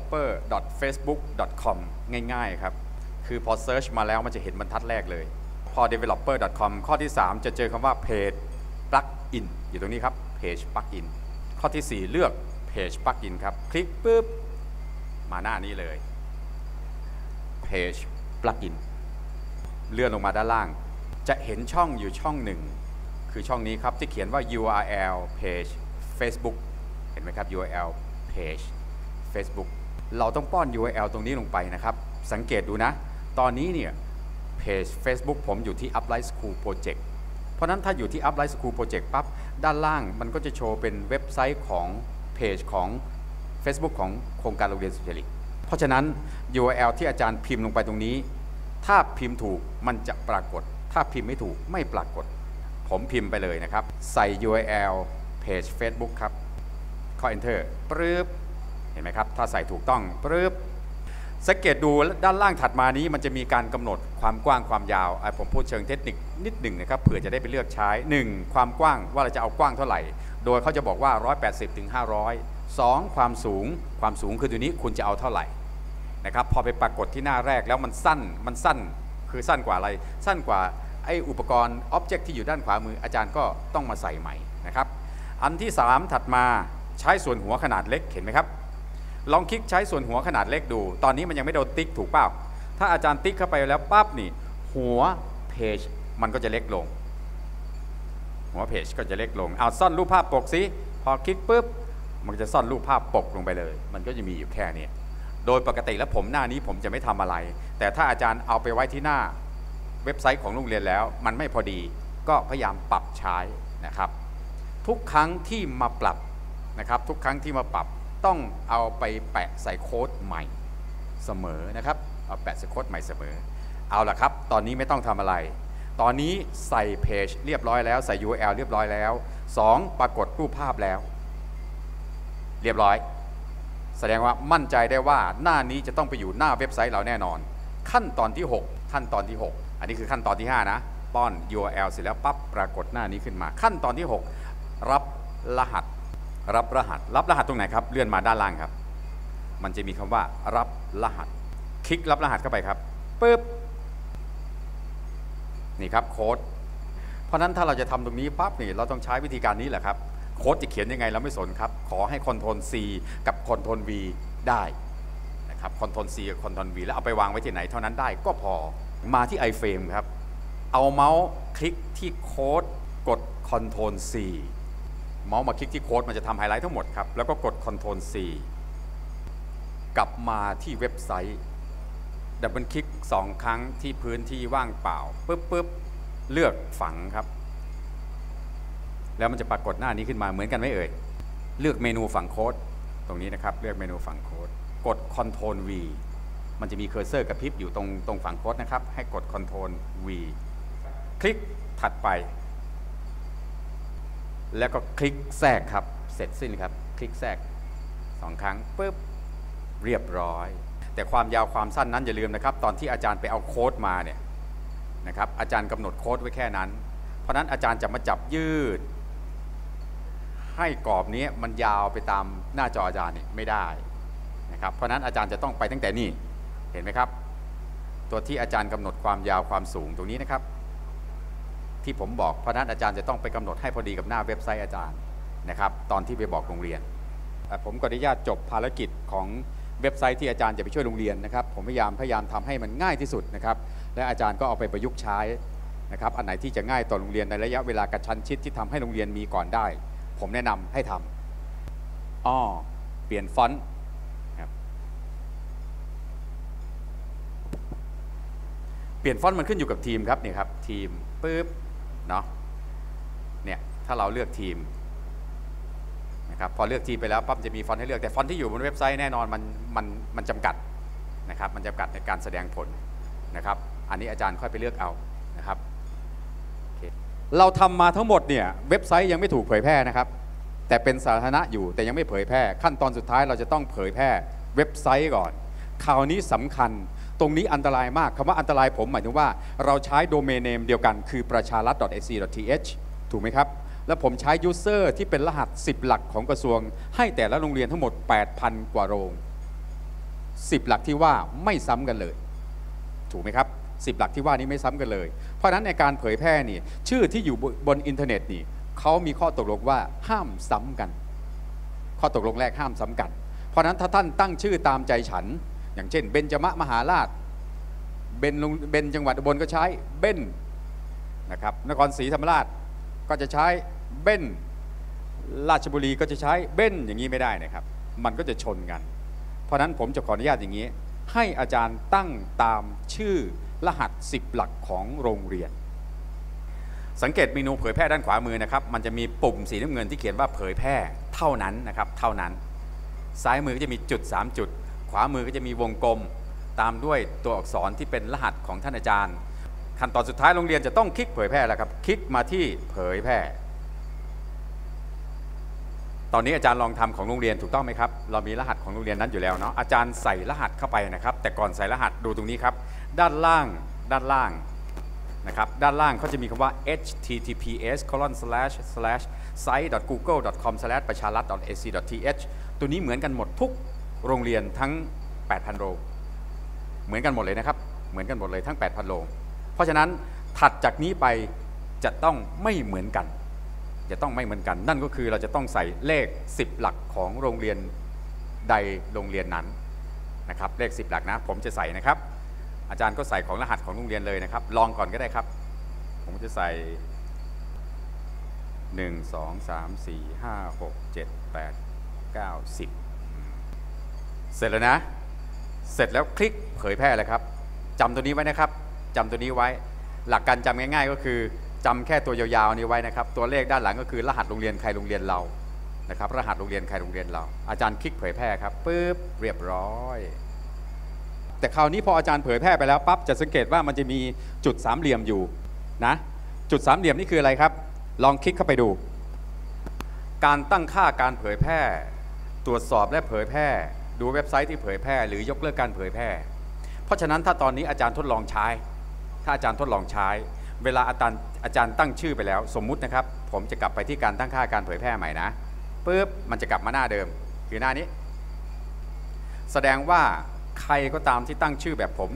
developer.facebook.com ง่ายๆครับคือพอ search มาแล้วมันจะเห็นบรรทัดแรกเลยพอ developer.com ข้อที่3จะเจอคำว่า page plugin อยู่ตรงนี้ครับ page plugin ข้อที่4เลือก page plugin ครับคลิกปุ๊บมาหน้านี้เลย page plugin เลื่อนลงมาด้านล่างจะเห็นช่องอยู่ช่องหนึ่งคือช่องนี้ครับที่เขียนว่า URL page Facebook เห็นไหมครับ URL page Facebook เราต้องป้อน URL ตรงนี้ลงไปนะครับสังเกตดูนะตอนนี้เนี่ยเพจ Facebook ผมอยู่ที่ Uplight School Project เพราะนั้นถ้าอยู่ที่ Uplight School Project ปั๊บด้านล่างมันก็จะโชว์เป็นเว็บไซต์ของเพจของ Facebook ของโครงการโรงเรียนสุจริตเพราะฉะนั้น URL ที่อาจารย์พิมพ์ลงไปตรงนี้ถ้าพิมพ์ถูกมันจะปรากฏถ้าพิมพ์ไม่ถูกไม่ปรากฏผมพิมพ์ไปเลยนะครับใส่ URL เพจ Facebook ครับข้อ Enter ปึ๊บเห็นไหมครับถ้าใส่ถูกต้องปึ๊บสังเกตดูด้านล่างถัดมานี้มันจะมีการกำหนดความกว้างความยาวผมพูดเชิงเทคนิคนิดหนึ่งนะครับเผื่อจะได้ไปเลือกใช้1ความกว้างว่าเราจะเอากว้างเท่าไหร่โดยเขาจะบอกว่า180 ถึง 500 2ความสูงคือตัวนี้คุณจะเอาเท่าไหร่นะครับพอไปปรากฏที่หน้าแรกแล้วมันสั้นคือสั้นกว่าอะไรสั้นกว่าไอ้อุปกรณ์อ็อบเจกต์ที่อยู่ด้านขวามืออาจารย์ก็ต้องมาใส่ใหม่นะครับอันที่3ถัดมาใช้ส่วนหัวขนาดเล็กเห็นไหมครับลองคลิกใช้ส่วนหัวขนาดเล็กดูตอนนี้มันยังไม่โดนติ๊กถูกเปล่าถ้าอาจารย์ติ๊กเข้าไปแล้วปั๊บนี่หัวเพจมันก็จะเล็กลงหัวเพจก็จะเล็กลงเอาซ่อนรูปภาพปกสิพอคลิกปุ๊บมันจะซ่อนรูปภาพปกลงไปเลยมันก็จะมีอยู่แค่นี้โดยปกติแล้วผมหน้านี้ผมจะไม่ทำอะไรแต่ถ้าอาจารย์เอาไปไว้ที่หน้าเว็บไซต์ของโรงเรียนแล้วมันไม่พอดีก็พยายามปรับใช้นะครับทุกครั้งที่มาปรับนะครับทุกครั้งที่มาปรับต้องเอาไปแปะใส่โค้ดใหม่เสมอนะครับเอาแปะใส่โค้ดใหม่เสมอเอาล่ะครับตอนนี้ไม่ต้องทำอะไรตอนนี้ใส่เพจเรียบร้อยแล้วใส่ URL เรียบร้อยแล้ว2ปรากฏรูปภาพแล้วเรียบร้อยแสดงว่ามั่นใจได้ว่าหน้านี้จะต้องไปอยู่หน้าเว็บไซต์เราแน่นอนขั้นตอนที่6ขั้นตอนที่6อันนี้คือขั้นตอนที่5นะป้อน URL เสร็จแล้วปั๊บปรากฏหน้านี้ขึ้นมาขั้นตอนที่6รับรหัสตรงไหนครับเลื่อนมาด้านล่างครับมันจะมีคำว่ารับรหัสคลิกรับรหัสเข้าไปครับปึ๊บนี่ครับโค้ดเพราะนั้นถ้าเราจะทำตรงนี้ปั๊บนี่เราต้องใช้วิธีการนี้แหละครับโค้ดจะเขียนยังไงเราไม่สนครับขอให้ Ctrl C กับ Ctrl V ได้นะครับ Ctrl C กับ Ctrl V แล้วเอาไปวางไว้ที่ไหนเท่านั้นได้ก็พอมาที่ iFrame ครับเอาเมาส์คลิกที่โค้ดกด Ctrl C เมาส์มาคลิกที่โค้ดมันจะทำไฮไลท์ทั้งหมดครับแล้วก็กด Ctrl C กลับมาที่เว็บไซต์ดับเบิลคลิก2 ครั้งที่พื้นที่ว่างเปล่าปึ๊บเลือกฝังครับแล้วมันจะปรากฏหน้านี้ขึ้นมาเหมือนกันไหมเอ่ยเลือกเมนูฝังโค้ดตรงนี้นะครับเลือกเมนูฝังโค้ดกด Ctrl V มันจะมีเคอร์เซอร์กระพริบอยู่ตรงฝังโค้ดนะครับให้กด Ctrl V คลิกถัดไปแล้วก็คลิกแทรกครับเสร็จสิ้นครับคลิกแทรก2 ครั้งปึ๊บเรียบร้อยแต่ความยาวความสั้นนั้นอย่าลืมนะครับตอนที่อาจารย์ไปเอาโค้ดมาเนี่ยนะครับอาจารย์กำหนดโค้ดไว้แค่นั้นเพราะนั้นอาจารย์จะมาจับยืดให้กรอบนี้มันยาวไปตามหน้าจออาจารย์นี่ไม่ได้นะครับเพราะนั้นอาจารย์จะต้องไปตั้งแต่นี่เห็นไหมครับตัวที่อาจารย์กำหนดความยาวความสูงตรงนี้นะครับที่ผมบอกเพราะนั้นอาจารย์จะต้องไปกำหนดให้พอดีกับหน้าเว็บไซต์อาจารย์นะครับตอนที่ไปบอกโรงเรียนผมขออนุญาตจบภารกิจของเว็บไซต์ที่อาจารย์จะไปช่วยโรงเรียนนะครับผมพยายามทำให้มันง่ายที่สุดนะครับและอาจารย์ก็เอาไปประยุกต์ใช้นะครับอันไหนที่จะง่ายต่อโรงเรียนในระยะเวลากระชั้นชิดที่ทำให้โรงเรียนมีก่อนได้ผมแนะนำให้ทำเปลี่ยนฟอนต์ครับเปลี่ยนฟอนต์มันขึ้นอยู่กับทีมครับนี่ครับทีมปึ๊บเนาะเนี่ยถ้าเราเลือกทีมนะครับพอเลือกทีมไปแล้วปั๊บจะมีฟอนต์ให้เลือกแต่ฟอนต์ที่อยู่บนเว็บไซต์แน่นอนมันจำกัดนะครับมันจำกัดในการแสดงผลนะครับอันนี้อาจารย์ค่อยไปเลือกเอานะครับเราทำมาทั้งหมดเนี่ยเว็บไซต์ยังไม่ถูกเผยแพร่นะครับแต่เป็นสาธารณะอยู่แต่ยังไม่เผยแพร่ขั้นตอนสุดท้ายเราจะต้องเผยแพร่เว็บไซต์ก่อนข่าวนี้สำคัญตรงนี้อันตรายมากคำว่าอันตรายผมหมายถึงว่าเราใช้โดเมนเนมเดียวกันคือประชารัฐ .ac.th ถูกไหมครับแล้วผมใช้ยูเซอร์ที่เป็นรหัส10 หลักของกระทรวงให้แต่ละโรงเรียนทั้งหมด 8,000 กว่าโรง10 หลักที่ว่าไม่ซ้ำกันเลยถูกไหมครับ10 หลักที่ว่านี้ไม่ซ้ำกันเลยเพราะฉะนั้นในการเผยแพร่นี่ชื่อที่อยู่บนอินเทอร์เน็ตนี่เขามีข้อตกลงว่าห้ามซ้ำกันข้อตกลงแรกห้ามซ้ำกันเพราะฉะนั้นถ้าท่านตั้งชื่อตามใจฉันอย่างเช่นเบญจมหาราชเบญจังหวัดอุบลก็ใช้เบญนะครับนครศรีธรรมราชก็จะใช้เบญราชบุรีก็จะใช้เบญอย่างนี้ไม่ได้นะครับมันก็จะชนกันเพราะฉะนั้นผมจะขออนุญาตอย่างนี้ให้อาจารย์ตั้งตามชื่อรหัส10 หลักของโรงเรียนสังเกตเมนูเผยแพร่ด้านขวามือนะครับมันจะมีปุ่มสีน้ำเงินที่เขียนว่าเผยแพร่เท่านั้นนะครับเท่านั้นซ้ายมือก็จะมีจุด3 จุดขวามือก็จะมีวงกลมตามด้วยตัวอักษรที่เป็นรหัสของท่านอาจารย์ขั้นตอนสุดท้ายโรงเรียนจะต้องคลิกเผยแพร่แล้วครับคลิกมาที่เผยแพร่ตอนนี้อาจารย์ลองทำของโรงเรียนถูกต้องไหมครับเรามีรหัสของโรงเรียนนั้นอยู่แล้วเนาะอาจารย์ใส่รหัสเข้าไปนะครับแต่ก่อนใส่รหัสดูตรงนี้ครับด้านล่างนะครับด้านล่างเขาจะมีคำว่า https://site.google.com/pracharath.ac.th ตัวนี้เหมือนกันหมดทุกโรงเรียนทั้ง 8,000 โรงเหมือนกันหมดเลยนะครับเหมือนกันหมดเลยทั้ง 8,000 โรงเพราะฉะนั้นถัดจากนี้ไปจะต้องไม่เหมือนกันนั่นก็คือเราจะต้องใส่เลข10 หลักของโรงเรียนใดโรงเรียนนั้นนะครับเลข10 หลักนะผมจะใส่นะครับอาจารย์ก็ใส่ของรหัสของโรงเรียนเลยนะครับลองก่อนก็ได้ครับผมจะใส่1 2 3 4 5 6 7 8 9 10เสร็จแล้วนะเสร็จแล้วคลิกเผยแพร่เลยครับจำตัวนี้ไว้นะครับจำตัวนี้ไว้หลักการจำง่ายๆก็คือจำแค่ตัวยาวๆนี้ไว้นะครับตัวเลขด้านหลังก็คือรหัสโรงเรียนใครโรงเรียนเรานะครับรหัสโรงเรียนใครโรงเรียนเราอาจารย์คลิกเผยแพร่ครับปึ๊บเรียบร้อยแต่คราวนี้พออาจารย์เผยแพร่ไปแล้วปั๊บจะสังเกตว่ามันจะมีจุด3 เหลี่ยมอยู่นะจุด3 เหลี่ยมนี่คืออะไรครับลองคลิกเข้าไปดูการตั้งค่าการเผยแพร่ตรวจสอบและเผยแพร่ดูเว็บไซต์ที่เผยแพร่หรือยกเลิกการเผยแพร่เพราะฉะนั้นถ้าตอนนี้อาจารย์ทดลองใช้ถ้าอาจารย์ทดลองใช้เวลาอาจารย์ตั้งชื่อไปแล้วสมมุตินะครับผมจะกลับไปที่การตั้งค่าการเผยแพร่ใหม่นะปึ๊บมันจะกลับมาหน้าเดิมคือหน้านี้แสดงว่าใครก็ตามที่ตั้งชื่อแบบผม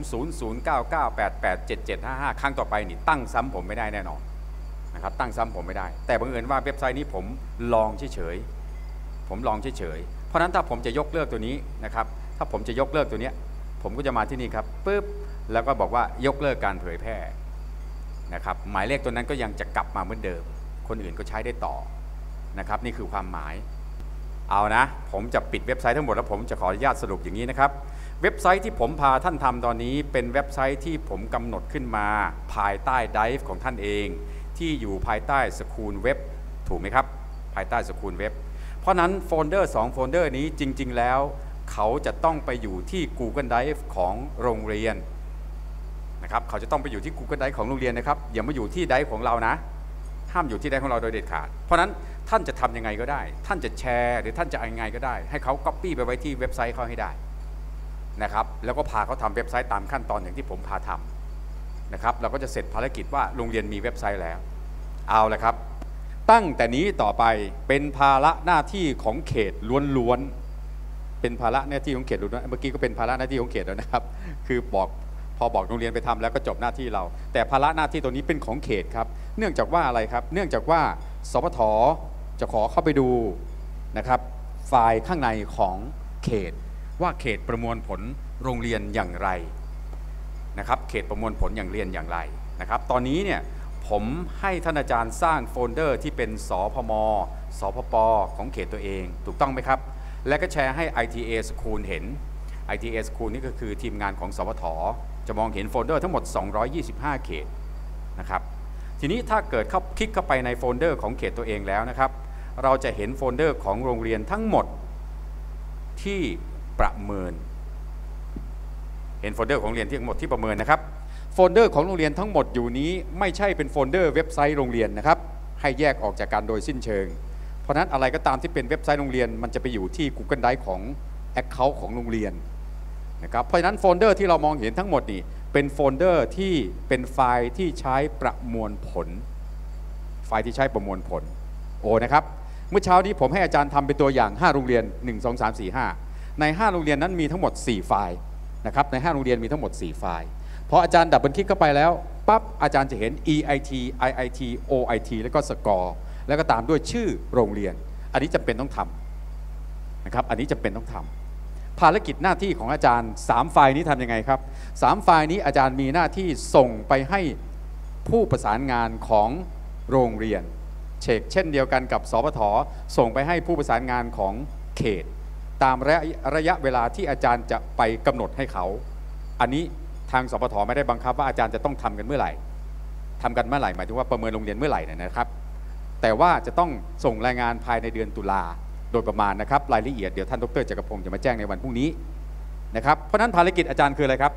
0099887755ครั้งต่อไปนี่ตั้งซ้ำผมไม่ได้แน่นอนนะครับตั้งซ้ำผมไม่ได้แต่บังเอิญว่าเว็บไซต์นี้ผมลองเฉยๆเพราะนั้นถ้าผมจะยกเลิกตัวนี้นะครับถ้าผมจะยกเลิกตัวนี้ผมก็จะมาที่นี่ครับปึ๊บแล้วก็บอกว่ายกเลิกการเผยแพร่นะครับหมายเลขตัวนั้นก็ยังจะกลับมาเหมือนเดิมคนอื่นก็ใช้ได้ต่อนะครับนี่คือความหมายเอานะผมจะปิดเว็บไซต์ทั้งหมดแล้วผมจะขออนุญาตสรุปอย่างนี้นะครับเว็บไซต์ที่ผมพาท่านทำตอนนี้เป็นเว็บไซต์ที่ผมกำหนดขึ้นมาภายใต้ Drive ของท่านเองที่อยู่ภายใต้สกูลเว็บถูกไหมครับภายใต้สกูลเว็บเพราะนั้นโฟลเดอร์2โฟลเดอร์นี้จริงๆแล้วเขาจะต้องไปอยู่ที่ Google Drive ของโรงเรียนนะครับเขาจะต้องไปอยู่ที่ Google Drive ของโรงเรียนนะครับอย่ามาอยู่ที่ Drive ของเรานะห้ามอยู่ที่ Drive ของเราโดยเด็ดขาดเพราะนั้นท่านจะทำยังไงก็ได้ท่านจะแชร์หรือท่านจะยังไงก็ได้ให้เขา Copy ไปไว้ที่เว็บไซต์เขาให้ได้นะครับแล้วก็พาเขาทำเว็บไซต์ตามขั้นตอนอย่างที่ผมพาทำนะครับเราก็จะเสร็จภารกิจว่าโรงเรียนมีเว็บไซต์แล้วเอาละครับตั้งแต่นี้ต่อไปเป็นภาระหน้าที่ของเขตล้วนๆเป็นภาระหน้าที่ของเขตล้วนๆเมื่อกี้ก็เป็นภาระหน้าที่ของเขตแล้วนะครับคือพอบอกโรงเรียนไปทำแล้วก็จบหน้าที่เราแต่ภาระหน้าที่ตัวนี้เป็นของเขตครับเนื่องจากว่าอะไรครับเนื่องจากว่าสปท.จะขอเข้าไปดูนะครับไฟล์ข้างในของเขตว่าเขตประมวลผลโรงเรียนอย่างไรนะครับเขตประมวลผลอย่างเรียนอย่างไรนะครับตอนนี้เนี่ยผมให้ท่านอาจารย์สร้างโฟลเดอร์ที่เป็นสพมสพปของเขตตัวเองถูกต้องไหมครับและก็แชร์ให้ ITA School เห็น ITA School นี่ก็คือทีมงานของสพท.จะมองเห็นโฟลเดอร์ทั้งหมด225เขตนะครับทีนี้ถ้าเกิดคลิกเข้าไปในโฟลเดอร์ของเขตตัวเองแล้วนะครับเราจะเห็นโฟลเดอร์ของโรงเรียนทั้งหมดที่ประเมินเห็นโฟลเดอร์ของโรงเรียนที่ทั้งหมดที่ประเมินนะครับโฟลเดอร์ของโรงเรียนทั้งหมดอยู่นี้ไม่ใช่เป็นโฟลเดอร์เว็บไซต์โรงเรียนนะครับให้แยกออกจากกันโดยสิ้นเชิงเพราะนั้นอะไรก็ตามที่เป็นเว็บไซต์โรงเรียนมันจะไปอยู่ที่ Google Drive ของ Account ของโรงเรียนนะครับเพราะฉะนั้นโฟลเดอร์ที่เรามองเห็นทั้งหมดนี่เป็นโฟลเดอร์ที่เป็นไฟล์ที่ใช้ประมวลผลไฟล์ที่ใช้ประมวลผลโอ้นะครับเมื่อเช้านี้ผมให้อาจารย์ทำเป็นตัวอย่าง5โรงเรียน1 2 3 4 5ใน5โรงเรียนนั้นมีทั้งหมด4ไฟล์นะครับใน5โรงเรียนมีทั้งหมด4ไฟล์พออาจารย์ดับเบิลคลิกเข้าไปแล้วปั๊บอาจารย์จะเห็น EIT IIT OIT แล้วก็สกอร์แล้วก็ตามด้วยชื่อโรงเรียนอันนี้จำเป็นต้องทำนะครับอันนี้จำเป็นต้องทำภารกิจหน้าที่ของอาจารย์3ไฟล์นี้ทำยังไงครับ3ไฟล์นี้อาจารย์มีหน้าที่ส่งไปให้ผู้ประสานงานของโรงเรียนเช่นเดียวกันกับสปท.ส่งไปให้ผู้ประสานงานของเขตตามระยะเวลาที่อาจารย์จะไปกำหนดให้เขาอันนี้ทางสปท.ไม่ได้บังคับว่าอาจารย์จะต้องทำกันเมื่อไหร่หมายถึงว่าประเมินโรงเรียนเมื่อไหร่นะครับแต่ว่าจะต้องส่งรายงานภายในเดือนตุลาโดยประมาณนะครับรายละเอียดเดี๋ยวท่านดร.จักรพงศ์จะมาแจ้งในวันพรุ่งนี้นะครับเพราะนั้นภารกิจอาจารย์คืออะไรครับ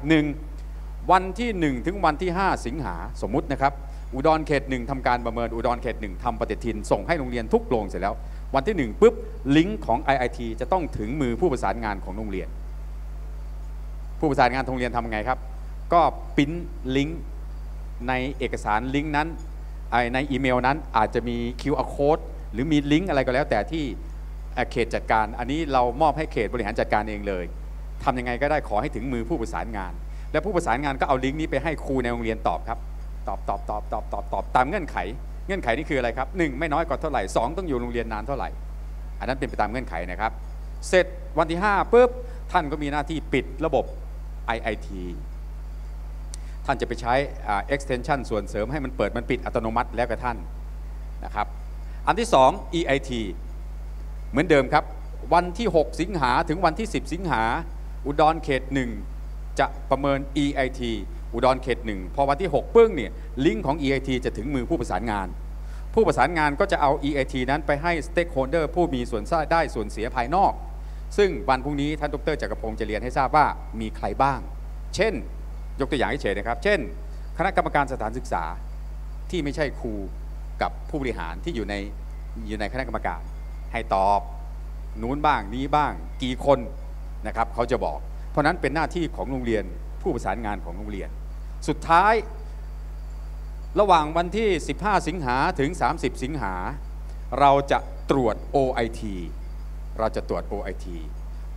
1วันที่1ถึงวันที่5สิงหาสมมุตินะครับอุดรเขต1ทำการประเมินอุดรเขต1ทำปฏิทินส่งให้โรงเรียนทุกโรงเสร็จแล้ววันที่1ปุ๊บลิงก์ของ IIT จะต้องถึงมือผู้ประสานงานของโรงเรียนผู้ประสานงานโรงเรียนทำไงครับก็ปริ้นลิงก์ในเอกสารลิงก์นั้นในอีเมลนั้นอาจจะมี QR code หรือมีลิงก์อะไรก็แล้วแต่ที่เขตจัดการอันนี้เรามอบให้เขตบริหารจัดการเองเลยทำยังไงก็ได้ขอให้ถึงมือผู้ประสานงานและผู้ประสานงานก็เอาลิงก์นี้ไปให้ครูในโรงเรียนตอบครับตอบตามเงื่อนไขนี่คืออะไรครับ1ไม่น้อยกว่าเท่าไหร่2ต้องอยู่โรงเรียนนานเท่าไหร่อันนั้นเป็นไปตามเงื่อนไขนะครับเสร็จวันที่5ปุ๊บท่านก็มีหน้าที่ปิดระบบ IIT ท่านจะไปใช้ extension ส่วนเสริมให้มันเปิดมันปิดอัตโนมัติแล้วกับท่านนะครับอันที่2 EIT เหมือนเดิมครับวันที่6สิงหาถึงวันที่10สิงหาอุดรเขต1จะประเมิน EIT อุดรเขต1พอวันที่6ปึ้งเนี่ยลิงก์ของ EIT จะถึงมือผู้ประสานงานผู้ประสานงานก็จะเอา EIT นั้นไปให้ Stakeholder ผู้มีส่วนได้ส่วนเสียภายนอกซึ่งวันพรุ่งนี้ท่านดร.จักรพงศ์จะเรียนให้ทราบว่ามีใครบ้างเช่นยกตัวอย่างให้เฉยนะครับเช่นคณะกรรมการสถานศึกษาที่ไม่ใช่ครูกับผู้บริหารที่อยู่ในคณะกรรมการให้ตอบนู้นบ้างนี้บ้างกี่คนนะครับเขาจะบอกเพราะนั้นเป็นหน้าที่ของโรงเรียนผู้ประสานงานของโรงเรียนสุดท้ายระหว่างวันที่15สิงหาถึง30สิงหาเราจะตรวจ OIT พอ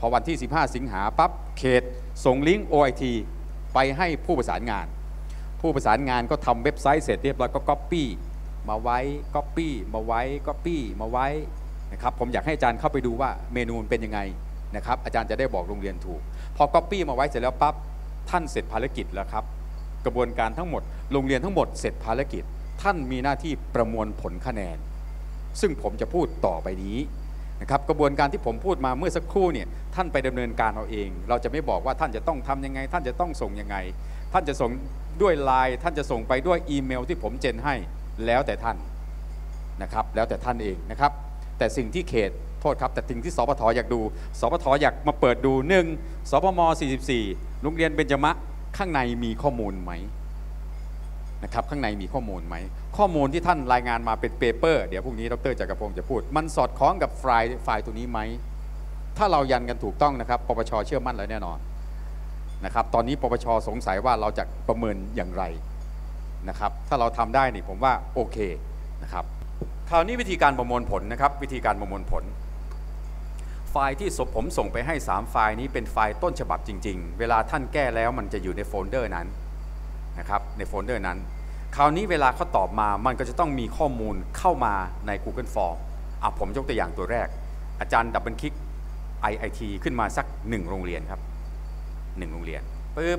อวันที่ 15 สิงหาปั๊บเขตส่งลิงก์ OIT ไปให้ผู้ประสานงานผู้ประสานงานก็ทำเว็บไซต์เสร็จเรียบร้อยก็ Copy มาไว้ Copy มาไว้ Copy มาไว้นะครับผมอยากให้อาจารย์เข้าไปดูว่าเมนูมันเป็นยังไงนะครับอาจารย์จะได้บอกโรงเรียนถูกพอ Copy มาไว้เสร็จแล้วปั๊บท่านเสร็จภารกิจแล้วครับกระบวนการทั้งหมดโรงเรียนทั้งหมดเสร็จภารกิจท่านมีหน้าที่ประมวลผลคะแนนซึ่งผมจะพูดต่อไปนี้นะครับกระบวนการที่ผมพูดมาเมื่อสักครู่เนี่ยท่านไปดำเนินการเอาเองเราจะไม่บอกว่าท่านจะต้องทำยังไงท่านจะต้องส่งยังไงท่านจะส่งด้วยไลน์ท่านจะส่งไปด้วยอีเมลที่ผมเจนให้แล้วแต่ท่านนะครับแล้วแต่ท่านเองนะครับแต่สิ่งที่เขตโทษครับแต่สิ่งที่สปท.อยากดูสปท.อยากมาเปิดดู1สปม44โรงเรียนเบญจมะข้างในมีข้อมูลไหมนะครับข้างในมีข้อมูลไหมข้อมูลที่ท่านรายงานมาเป็นเปเปอร์เดี๋ยวพรุ่งนี้ดร.จักรพงศ์จะพูดมันสอดคล้องกับไฟล์ตัวนี้ไหมถ้าเรายันกันถูกต้องนะครับปปช.เชื่อมั่นแล้วแน่นอนนะครับตอนนี้ปปช.สงสัยว่าเราจะประเมินอย่างไรนะครับถ้าเราทำได้นี่ผมว่าโอเคนะครับคราวนี้วิธีการประมวลผลนะครับวิธีการประมวลผลไฟล์ที่ผมส่งไปให้3ไฟล์นี้เป็นไฟล์ต้นฉบับจริงๆเวลาท่านแก้แล้วมันจะอยู่ในโฟลเดอร์นั้นนะครับในโฟลเดอร์นั้นคราวนี้เวลาเขาตอบมามันก็จะต้องมีข้อมูลเข้ามาใน Google Form ผมยกตัวอย่างตัวแรกอาจารย์ดับเบิลคลิก IIT ขึ้นมาสัก1โรงเรียนครับ1โรงเรียนปึ๊บ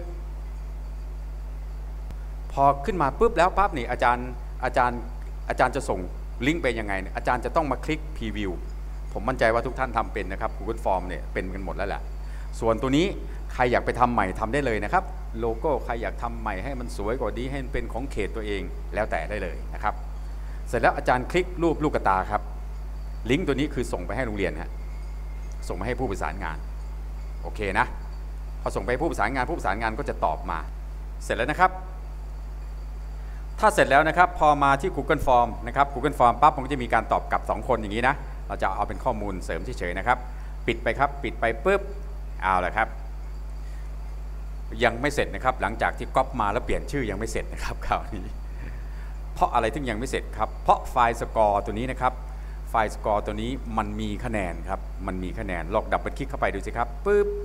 พอขึ้นมาปุ๊บแล้วปั๊บนี่อาจารย์จะส่งลิงก์ไปยังไงอาจารย์จะต้องมาคลิกพรีวิวผมมั่นใจว่าทุกท่านทำเป็นนะครับ Google Form เนี่ยเป็นกันหมดแล้วแหละส่วนตัวนี้ใครอยากไปทำใหม่ทำได้เลยนะครับโลโก้ใครอยากทำใหม่ให้มันสวยกว่านี้ให้มันเป็นของเขตตัวเองแล้วแต่ได้เลยนะครับเสร็จแล้วอาจารย์คลิกรูปลูกกระตาครับลิงก์ตัวนี้คือส่งไปให้โรงเรียนฮะส่งมาให้ผู้ประสานงานโอเคนะพอส่งไปผู้ประสานงานผู้ประสานงานก็จะตอบมาเสร็จแล้วนะครับถ้าเสร็จแล้วนะครับพอมาที่ Google Form นะครับ Google Form ปั๊บมันก็จะมีการตอบกลับ2คนอย่างนี้นะเราจะเอาเป็นข้อมูลเสริมเฉยๆนะครับปิดไปครับปิดไปปุ๊บเอาละครับยังไม่เสร็จนะครับหลังจากที่ก๊อปมาแล้วเปลี่ยนชื่อยังไม่เสร็จนะครับคราวนี้เพราะอะไรถึงยังไม่เสร็จครับเพราะไฟล์สกอร์ตัวนี้นะครับไฟล์สกอร์ตัวนี้มันมีคะแนนครับมันมีคะแนนลองดับเบิลคลิกเข้าไปดูสิครับปุ๊บ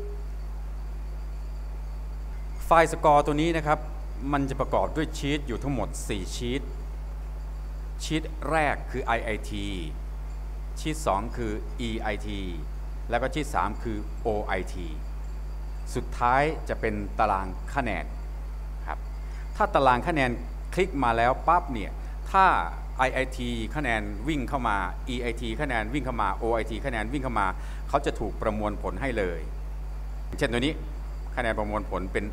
ไฟล์สกอร์ตัวนี้นะครับมันจะประกอบด้วยชีตอยู่ทั้งหมด4ชีตชีตแรกคือ IIT ชีต2คือ EIT แล้วก็ชีต3คือ OIT สุดท้ายจะเป็นตารางคะแนนครับถ้าตารางคะแนนคลิกมาแล้วปั๊บเนี่ยถ้า IIT คะแนนวิ่งเข้ามา EIT คะแนนวิ่งเข้ามา OIT คะแนนวิ่งเข้ามาเขาจะถูกประมวลผลให้เลยเช่นตัวนี้คะแนนประมวลผลเป็น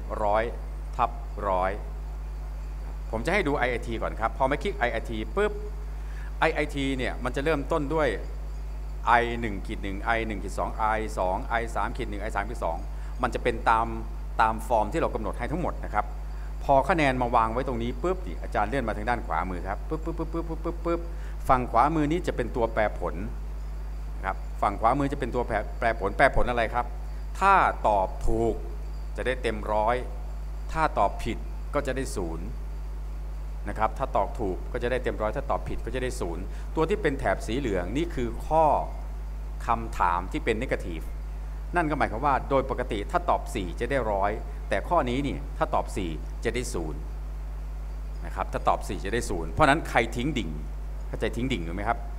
100/100ผมจะให้ดู IIT ก่อนครับพอไม่คลิก IIT ปุ๊บ IIT เนี่ยมันจะเริ่มต้นด้วย I1-1 I1-2 I2 I3-1 I3-2 มันจะเป็นตามฟอร์มที่เรากำหนดให้ทั้งหมดนะครับพอคะแนนมาวางไว้ตรงนี้ปุ๊บอาจารย์เลื่อนมาทางด้านขวามือครับปุ๊บฝั่งขวามือนี้จะเป็นตัวแปรผลครับฝั่งขวามือจะเป็นตัวแปรผลอะไรครับถ้าตอบถูกจะได้เต็ม100ถ้าตอบผิดก็จะได้0นะครับถ้าตอบถูกก็จะได้เต็ม100ถ้าตอบผิดก็จะได้0ตัวที่เป็นแถบสีเหลืองนี่คือข้อคำถามที่เป็นเนกาทีฟนั่นก็หมายความว่าโดยปกติถ้าตอบ4จะได้100แต่ข้อนี้นี่ถ้าตอบ4จะได้0นะครับถ้าตอบ4จะได้0เพราะนั้นใครทิ้งดิ่งเข้าใจทิ้งดิ่งหรือไหมครับ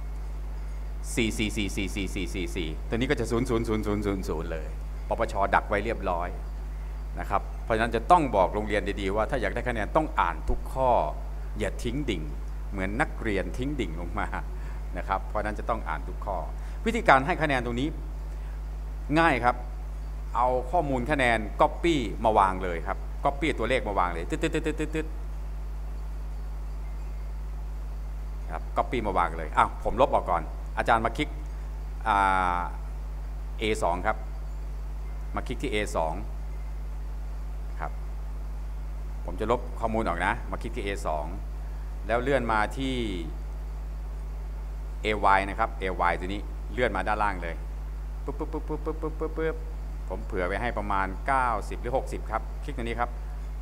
4ตัวนี้ก็จะ0เลยปปช.ดักไว้เรียบร้อยนะครับเพราะฉะนั้นจะต้องบอกโรงเรียนดีๆว่าถ้าอยากได้คะแนนต้องอ่านทุกข้ออย่าทิ้งดิ่งเหมือนนักเรียนทิ้งดิ่งลงมานะครับเพราะฉะนั้นจะต้องอ่านทุกข้อวิธีการให้คะแนนตรงนี้ง่ายครับเอาข้อมูลคะแนน Copy มาวางเลยครับ Copy ตัวเลขมาวางเลยตึ๊ดครับ Copy มาวางเลยผมลบออกก่อนอาจารย์มาคลิกA2 ครับมาคลิกที่ A2 ครับผมจะลบข้อมูลออกนะมาคลิกที่ A2 แล้วเลื่อนมาที่ AY นะครับ AY ตัวนี้เลื่อนมาด้านล่างเลยปุ๊บผมเผื่อไว้ให้ประมาณ90หรือ60ครับคลิกตรงนี้ครับ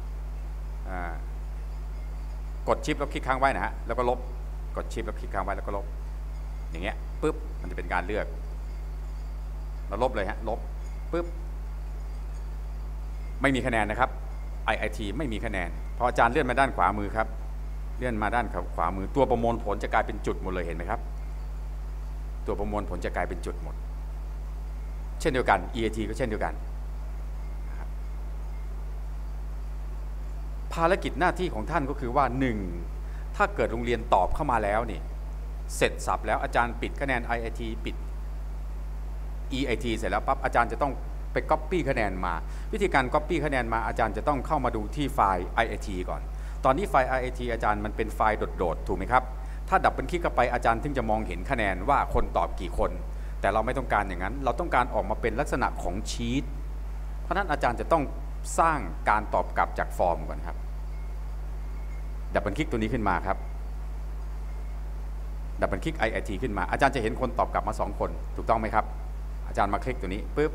กดชิปแล้วคลิกค้างไว้นะฮะแล้วก็ลบกดชิปแล้วคลิกค้างไว้แล้วก็ลบอย่างเงี้ยปุ๊บมันจะเป็นการเลือกเราลบเลยฮะลบปุ๊บไม่มีคะแนนนะครับ IIT ไม่มีคะแนนพออาจารย์เลื่อนมาด้านขวามือครับเลื่อนมาด้านขวามือตัวประมวลผลจะกลายเป็นจุดหมดเลยเห็นไหมครับตัวประมวลผลจะกลายเป็นจุดหมดเช่นเดียวกัน EIT ก็เช่นเดียวกันภารกิจหน้าที่ของท่านก็คือว่า 1. ถ้าเกิดโรงเรียนตอบเข้ามาแล้วนี่เสร็จสับแล้วอาจารย์ปิดคะแนน IIT ปิด EIT เสร็จแล้วปั๊บอาจารย์จะต้องไป Copy คะแนนมาวิธีการ Copy คะแนนมาอาจารย์จะต้องเข้ามาดูที่ไฟล์ IIT ก่อนตอนนี้ไฟล์ IIT อาจารย์มันเป็นไฟล์โดดๆถูกไหมครับถ้าดับเบิลคลิกเข้าไปอาจารย์ถึงจะมองเห็นคะแนนว่าคนตอบกี่คนแต่เราไม่ต้องการอย่างนั้นเราต้องการออกมาเป็นลักษณะของชีตเพราะนั้นอาจารย์จะต้องสร้างการตอบกลับจากฟอร์มก่อนครับดับเบิลคลิกตัวนี้ขึ้นมาครับดับเบิลคลิก IIT ขึ้นมาอาจารย์จะเห็นคนตอบกลับมา2คนถูกต้องไหมครับอาจารย์มาคลิกตัวนี้ปุ๊บ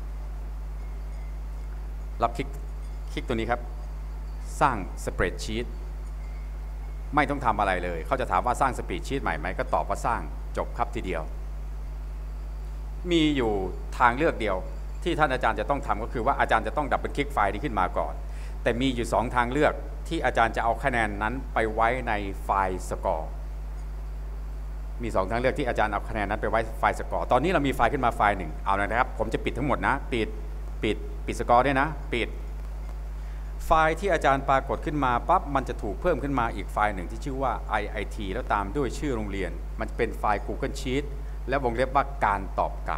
รับคลิกตัวนี้ครับสร้างสเปรดชีตไม่ต้องทำอะไรเลยเขาจะถามว่าสร้างสเปรดชีตใหม่ไหมก็ตอบว่าสร้างจบครับทีเดียวมีอยู่ทางเลือกเดียวที่ท่านอาจารย์จะต้องทำก็คือว่าอาจารย์จะต้องดับเบิลคลิกไฟล์นี้ขึ้นมาก่อนแต่มีอยู่2ทางเลือกที่อาจารย์จะเอาคะแนนนั้นไปไว้ในไฟล์สกอร์มี2ทางเลือกที่อาจารย์เอาคะแนนนั้นไปไว้ไฟล์สกอร์ตอนนี้เรามีไฟล์ขึ้นมาไฟล์หนึ่งเอาเลยนะครับผมจะปิดทั้งหมดนะปิดสกอร์ด้วยนะปิดไฟล์ที่อาจารย์ปรากฏขึ้นมาปั๊บมันจะถูกเพิ่มขึ้นมาอีกไฟล์หนึ่งที่ชื่อว่า IIT แล้วตามด้วยชื่อโรงเรียนมันจะเป็นไฟล์ Google Sheet และวงเล็บว่าการตอบกลับ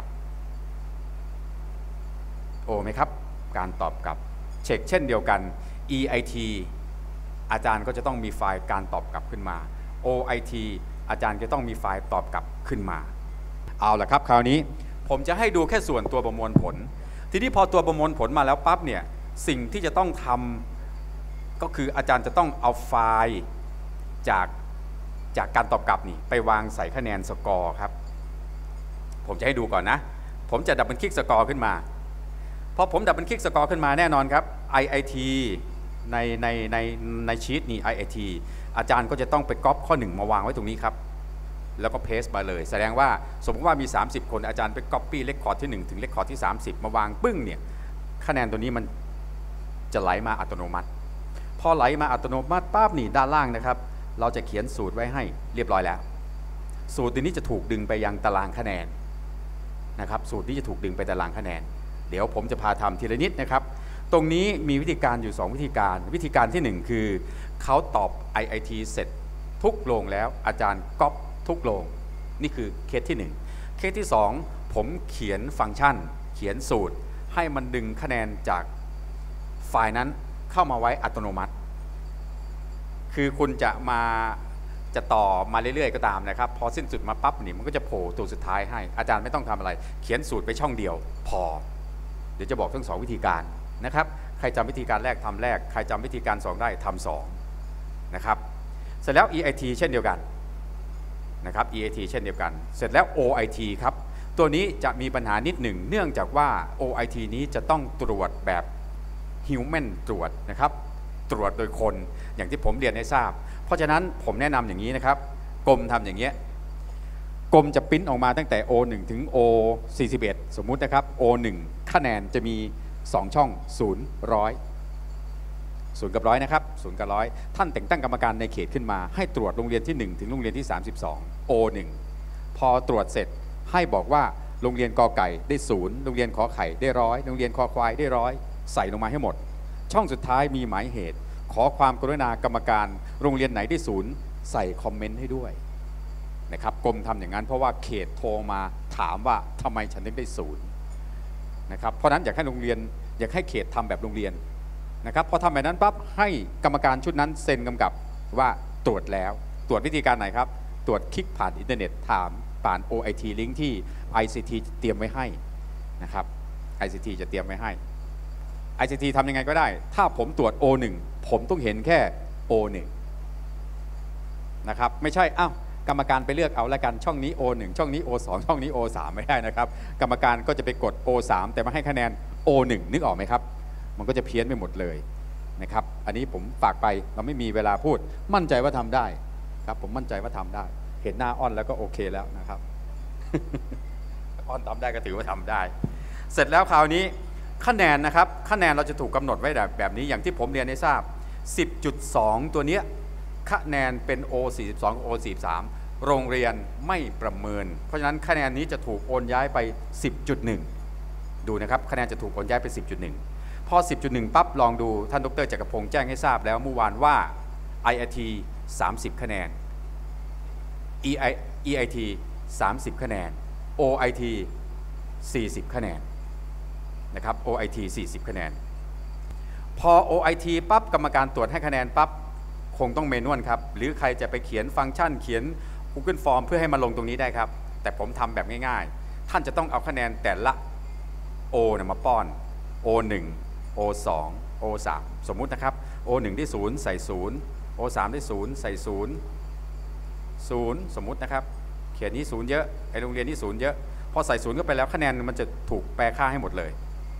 โอ้ไหมครับการตอบกลับเช็คเช่นเดียวกัน EIT อาจารย์ก็จะต้องมีไฟล์การตอบกลับขึ้นมา OIT อาจารย์จะต้องมีไฟล์ตอบกลับขึ้นมาเอาละครับคราวนี้ผมจะให้ดูแค่ส่วนตัวประมวลผลทีนี้พอตัวประมวลผลมาแล้วปั๊บเนี่ยสิ่งที่จะต้องทำก็คืออาจารย์จะต้องเอาไฟล์จากการตอบกลับนี่ไปวางใส่คะแนนสกอร์ครับผมจะให้ดูก่อนนะผมจะดับเบิลคลิกสกอร์ขึ้นมาพอผมดับเบิลคลิกสกอร์ขึ้นมาแน่นอนครับ IIT ในชีตนี่ IIT อาจารย์ก็จะต้องไปก๊อปข้อ1มาวางไว้ตรงนี้ครับแล้วก็เพสต์มาเลยแสดงว่าสมมติว่ามี30คนอาจารย์ไปก๊อปปี้เลคคอร์ดที่1ถึงเลคคอร์ดที่30มาวางปึ้งเนี่ยคะแนนตัวนี้มันจะไหลมาอัตโนมัติพอไหลมาอัตโนมัติปั๊บนี่ด้านล่างนะครับเราจะเขียนสูตรไว้ให้เรียบร้อยแล้วสูตรนี้จะถูกดึงไปยังตารางคะแนนนะครับสูตรนี้จะถูกดึงไปตารางคะแนนเดี๋ยวผมจะพาทำทีละนิดนะครับตรงนี้มีวิธีการอยู่2วิธีการที่1คือเขาตอบ IIT เสร็จทุกโรงแล้วอาจารย์ก๊อปทุกโรงนี่คือเคสที่1เคสที่2ผมเขียนฟังก์ชันเขียนสูตรให้มันดึงคะแนนจากไฟล์นั้นเข้ามาไว้อัตโนมัติคือคุณจะต่อมาเรื่อยๆก็ตามนะครับพอสิ้นสุดมาปั๊บนี่มันก็จะโผล่ตัวสุดท้ายให้อาจารย์ไม่ต้องทำอะไรเขียนสูตรไปช่องเดียวพอเดี๋ยวจะบอกทั้ง2วิธีการนะครับใครจำวิธีการแรกทำแรกใครจำวิธีการ2ได้ทำ2นะครับเสร็จแล้ว EIT เช่นเดียวกันนะครับ EIT เช่นเดียวกันเสร็จแล้ว OIT ครับตัวนี้จะมีปัญหานิดหนึ่งเนื่องจากว่า OIT นี้จะต้องตรวจแบบ Human ตรวจนะครับตรวจโดยคนอย่างที่ผมเรียนให้ทราบเพราะฉะนั้นผมแนะนำอย่างนี้นะครับกรมทำอย่างเงี้ยกรมจะปริ้นออกมาตั้งแต่ O1 ถึง O41 สมมุตินะครับ O1 คะแนนจะมี2ช่อง0 100 0 กับ 100นะครับ0 กับ 100ท่านแต่งตั้งกรรมการในเขตขึ้นมาให้ตรวจโรงเรียนที่1ถึงโรงเรียนที่32 O1 พอตรวจเสร็จให้บอกว่าโรงเรียนกอไก่ได้0โรงเรียนขอไข่ได้100โรงเรียนคอควายได้100ใส่ลงมาให้หมดช่องสุดท้ายมีหมายเหตุขอความกรุณากรรมการโรงเรียนไหนได้0ใส่คอมเมนต์ให้ด้วยนะครับกรมทำอย่างนั้นเพราะว่าเขตโทรมาถามว่าทำไมฉันถึงได้0นะครับเพราะนั้นอยากให้โรงเรียนอยากให้เขตทำแบบโรงเรียนนะครับพอทำแบบนั้นปั๊บให้กรรมการชุดนั้นเซ็นกำกับว่าตรวจแล้วตรวจวิธีการไหนครับตรวจคลิกผ่านอินเทอร์เน็ตถามผ่าน OIT ลิงก์ที่ ICT เตรียมไว้ให้นะครับ ICT จะเตรียมไว้ให้ ICT ทำยังไงก็ได้ถ้าผมตรวจ O1 ผมต้องเห็นแค่ O1 นะครับไม่ใช่อ้าวกรรมการไปเลือกเอาละกันช่องนี้ O1 ช่องนี้ O2 ช่องนี้ O3 ไม่ได้นะครับกรรมการก็จะไปกด O3 แต่มาให้คะแนน O1 นึกออกไหมครับมันก็จะเพี้ยนไปหมดเลยนะครับอันนี้ผมฝากไปเราไม่มีเวลาพูดมั่นใจว่าทำได้ครับผมมั่นใจว่าทำได้เห็นหน้าอ้อนแล้วก็โอเคแล้วนะครับอ้อนทำได้ก็ถือว่าทำได้เสร็จแล้วคราวนี้คะแนนนะครับคะแนนเราจะถูกกำหนดไว้แบบนี้อย่างที่ผมเรียนให้ทราบ 10.2 ตัวเนี้ยคะแนนเป็น O42 O43 โรงเรียนไม่ประเมินเพราะฉะนั้นคะแนนนี้จะถูกโอนย้ายไป 10.1 ดูนะครับคะแนนจะถูกโอนย้ายไป 10.1 พอ 10.1 ปั๊บลองดูท่านดร.จักรพงษ์แจ้งให้ทราบแล้วเมื่อวานว่า IIT 30 คะแนน EIT 30 คะแนน OIT 40 คะแนนนะครับ OIT 40 คะแนนพอ OIT ปั๊บกรรมการตรวจให้คะแนนปั๊บคงต้องเมนวลครับหรือใครจะไปเขียนฟังก์ชันเขียน Google Form เพื่อให้มาลงตรงนี้ได้ครับแต่ผมทำแบบง่ายๆท่านจะต้องเอาคะแนนแต่ละ O มาป้อน O1 O2 O3 สมมุตินะครับ O1 ได้0ใส่0 O3 ได้0ใส่0 0สมมุตินะครับเขียนนี้0เยอะไอโรงเรียนนี้0เยอะพอใส่0เข้าไปแล้วคะแนนมันจะถูกแปลค่าให้หมดเลย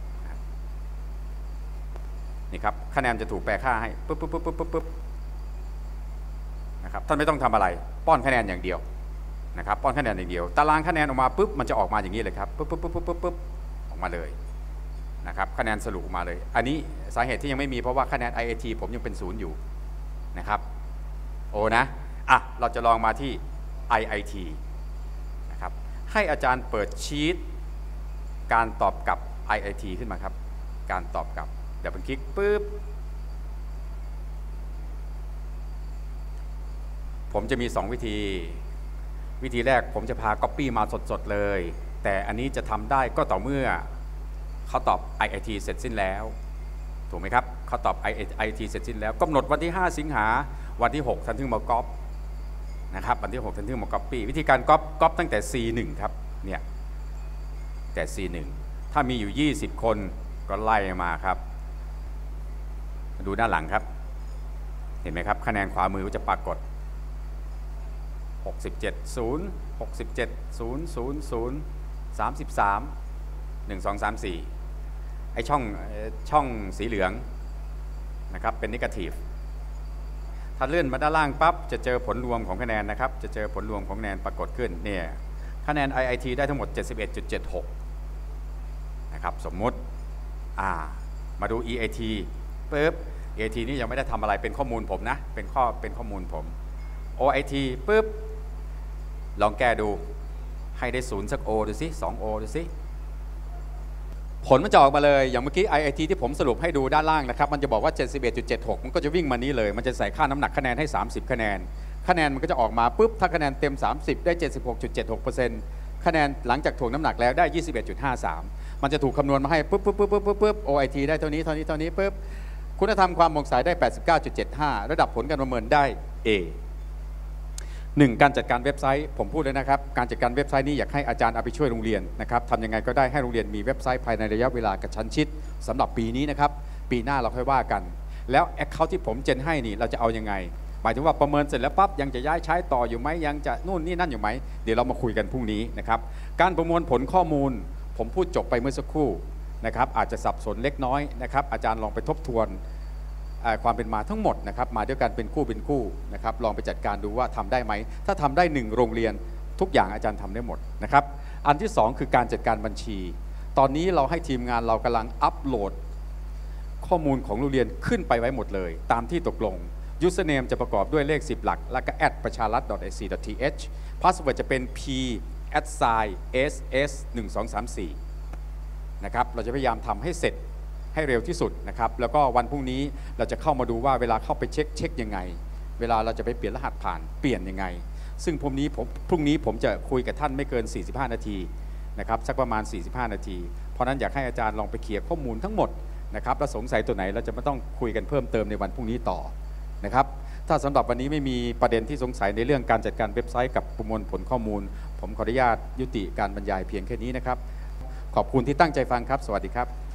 นี่ครับคะแนนจะถูกแปลค่าให้ปุ๊บนะครับท่านไม่ต้องทำอะไรป้อนคะแนนอย่างเดียวนะครับป้อนคะแนนอย่างเดียวตารางคะแนนออกมาปุ๊บมันจะออกมาอย่างนี้เลยครับปุ๊บออกมาเลยนะครับคะแนนสรุปออกมาเลยอันนี้สาเหตุที่ยังไม่มีเพราะว่าคะแนน IIT ผมยังเป็น0อยู่นะครับโอ้นะอ่ะเราจะลองมาที่ IIT นะครับให้อาจารย์เปิดชีตการตอบกลับ IIT ขึ้นมาครับการตอบกลับเดี๋ยวผมคลิกปุ๊บผมจะมี2วิธีแรกผมจะพา Copy มาสดๆเลยแต่อันนี้จะทำได้ก็ต่อเมื่อเขาตอบ IIT เสร็จสิ้นแล้วถูกไหมครับเขาตอบ IIT เสร็จสิ้นแล้วกำหนดวันที่5 สิงหาวันที่6ท่านถึงมาก๊อปนะครับวันที่6ท่านถึงมา Copy วิธีการก๊อปตั้งแต่ C1 ครับเนี่ยแต่ C1 ถ้ามีอยู่20คนก็ไล่มาครับดูด้านหลังครับเห็นไหมครับคะแนนขวามือจะปรากฏ67 0 67 0 0 0 33 1 2 3 4ไอช่องสีเหลืองนะครับเป็นนิเกทีฟถ้าเลื่อนมาด้านล่างปั๊บจะเจอผลรวมของคะแนนนะครับจะเจอผลรวมของคะแนนปรากฏขึ้นเนี่ยคะแนน IIT ได้ทั้งหมด 71.76 นะครับสมมุติมาดู EIT ปุ๊บ EIT นี่ยังไม่ได้ทำอะไรเป็นข้อมูลผมนะเป็นข้อมูลผม OIT ปุ๊บลองแก้ดูให้ได้0สัก O ดูสิ2 O ดูสิผลมันจะออกมาเลยอย่างเมื่อกี้ IIT ที่ผมสรุปให้ดูด้านล่างนะครับมันจะบอกว่า 71.76 มันก็จะวิ่งมานี้เลยมันจะใส่ค่าน้ำหนักคะแนนให้30คะแนนมันก็จะออกมาปุ๊บถ้าคะแนนเต็ม30ได้ 76.76% คะแนนหลังจากถ่วงน้ำหนักแล้วได้ 21.53 มันจะถูกคำนวณมาให้ปุ๊บ OIT ได้เท่านี้ปุ๊บคุณธรรมความโปร่งใสได้ 89.75 ระดับผลการประเมินได้ A 1. การจัดการเว็บไซต์ผมพูดเลยนะครับการจัดการเว็บไซต์นี้อยากให้อาจารย์เอาไปช่วยโรงเรียนนะครับทำยังไงก็ได้ให้โรงเรียนมีเว็บไซต์ภายในระยะเวลากระชั้นชิดสำหรับปีนี้นะครับปีหน้าเราค่อยว่ากันแล้ว Account ที่ผมเจนให้นี่เราจะเอายังไงหมายถึงว่าประเมินเสร็จแล้วปั๊บยังจะย้ายใช้ต่ออยู่ไหมยังจะนู่นนี่นั่นอยู่ไหมเดี๋ยวเรามาคุยกันพรุ่งนี้นะครับการประมวลผลข้อมูลผมพูดจบไปเมื่อสักครู่นะครับอาจจะสับสนเล็กน้อยนะครับอาจารย์ลองไปทบทวนความเป็นมาทั้งหมดนะครับมาด้วยกันเป็นคู่นะครับลองไปจัดการดูว่าทำได้ไหมถ้าทำได้1โรงเรียนทุกอย่างอาจารย์ทำได้หมดนะครับอันที่2คือการจัดการบัญชีตอนนี้เราให้ทีมงานเรากำลังอัปโหลดข้อมูลของโรงเรียนขึ้นไปไว้หมดเลยตามที่ตกลง username จะประกอบด้วยเลข10หลักแล้วก็ @pracharath.ac.th password จะเป็น p@ss1234 นะครับเราจะพยายามทำให้เสร็จให้เร็วที่สุดนะครับแล้วก็วันพรุ่งนี้เราจะเข้ามาดูว่าเวลาเข้าไปเช็คยังไงเวลาเราจะไปเปลี่ยนรหัสผ่านเปลี่ยนยังไงซึ่งพรุ่งนี้ผมจะคุยกับท่านไม่เกิน45นาทีนะครับสักประมาณ45นาทีเพราะนั้นอยากให้อาจารย์ลองไปเคลียร์ข้อมูลทั้งหมดนะครับแล้วสงสัยตัวไหนเราจะไม่ต้องคุยกันเพิ่มเติมในวันพรุ่งนี้ต่อนะครับถ้าสำหรับวันนี้ไม่มีประเด็นที่สงสัยในเรื่องการจัดการเว็บไซต์กับประมวลผลข้อมูลผมขออนุญาตยุติการบรรยายเพียงแค่นี้นะครับขอบคุณที่ตั้งใจฟังครับสวัสดีครับ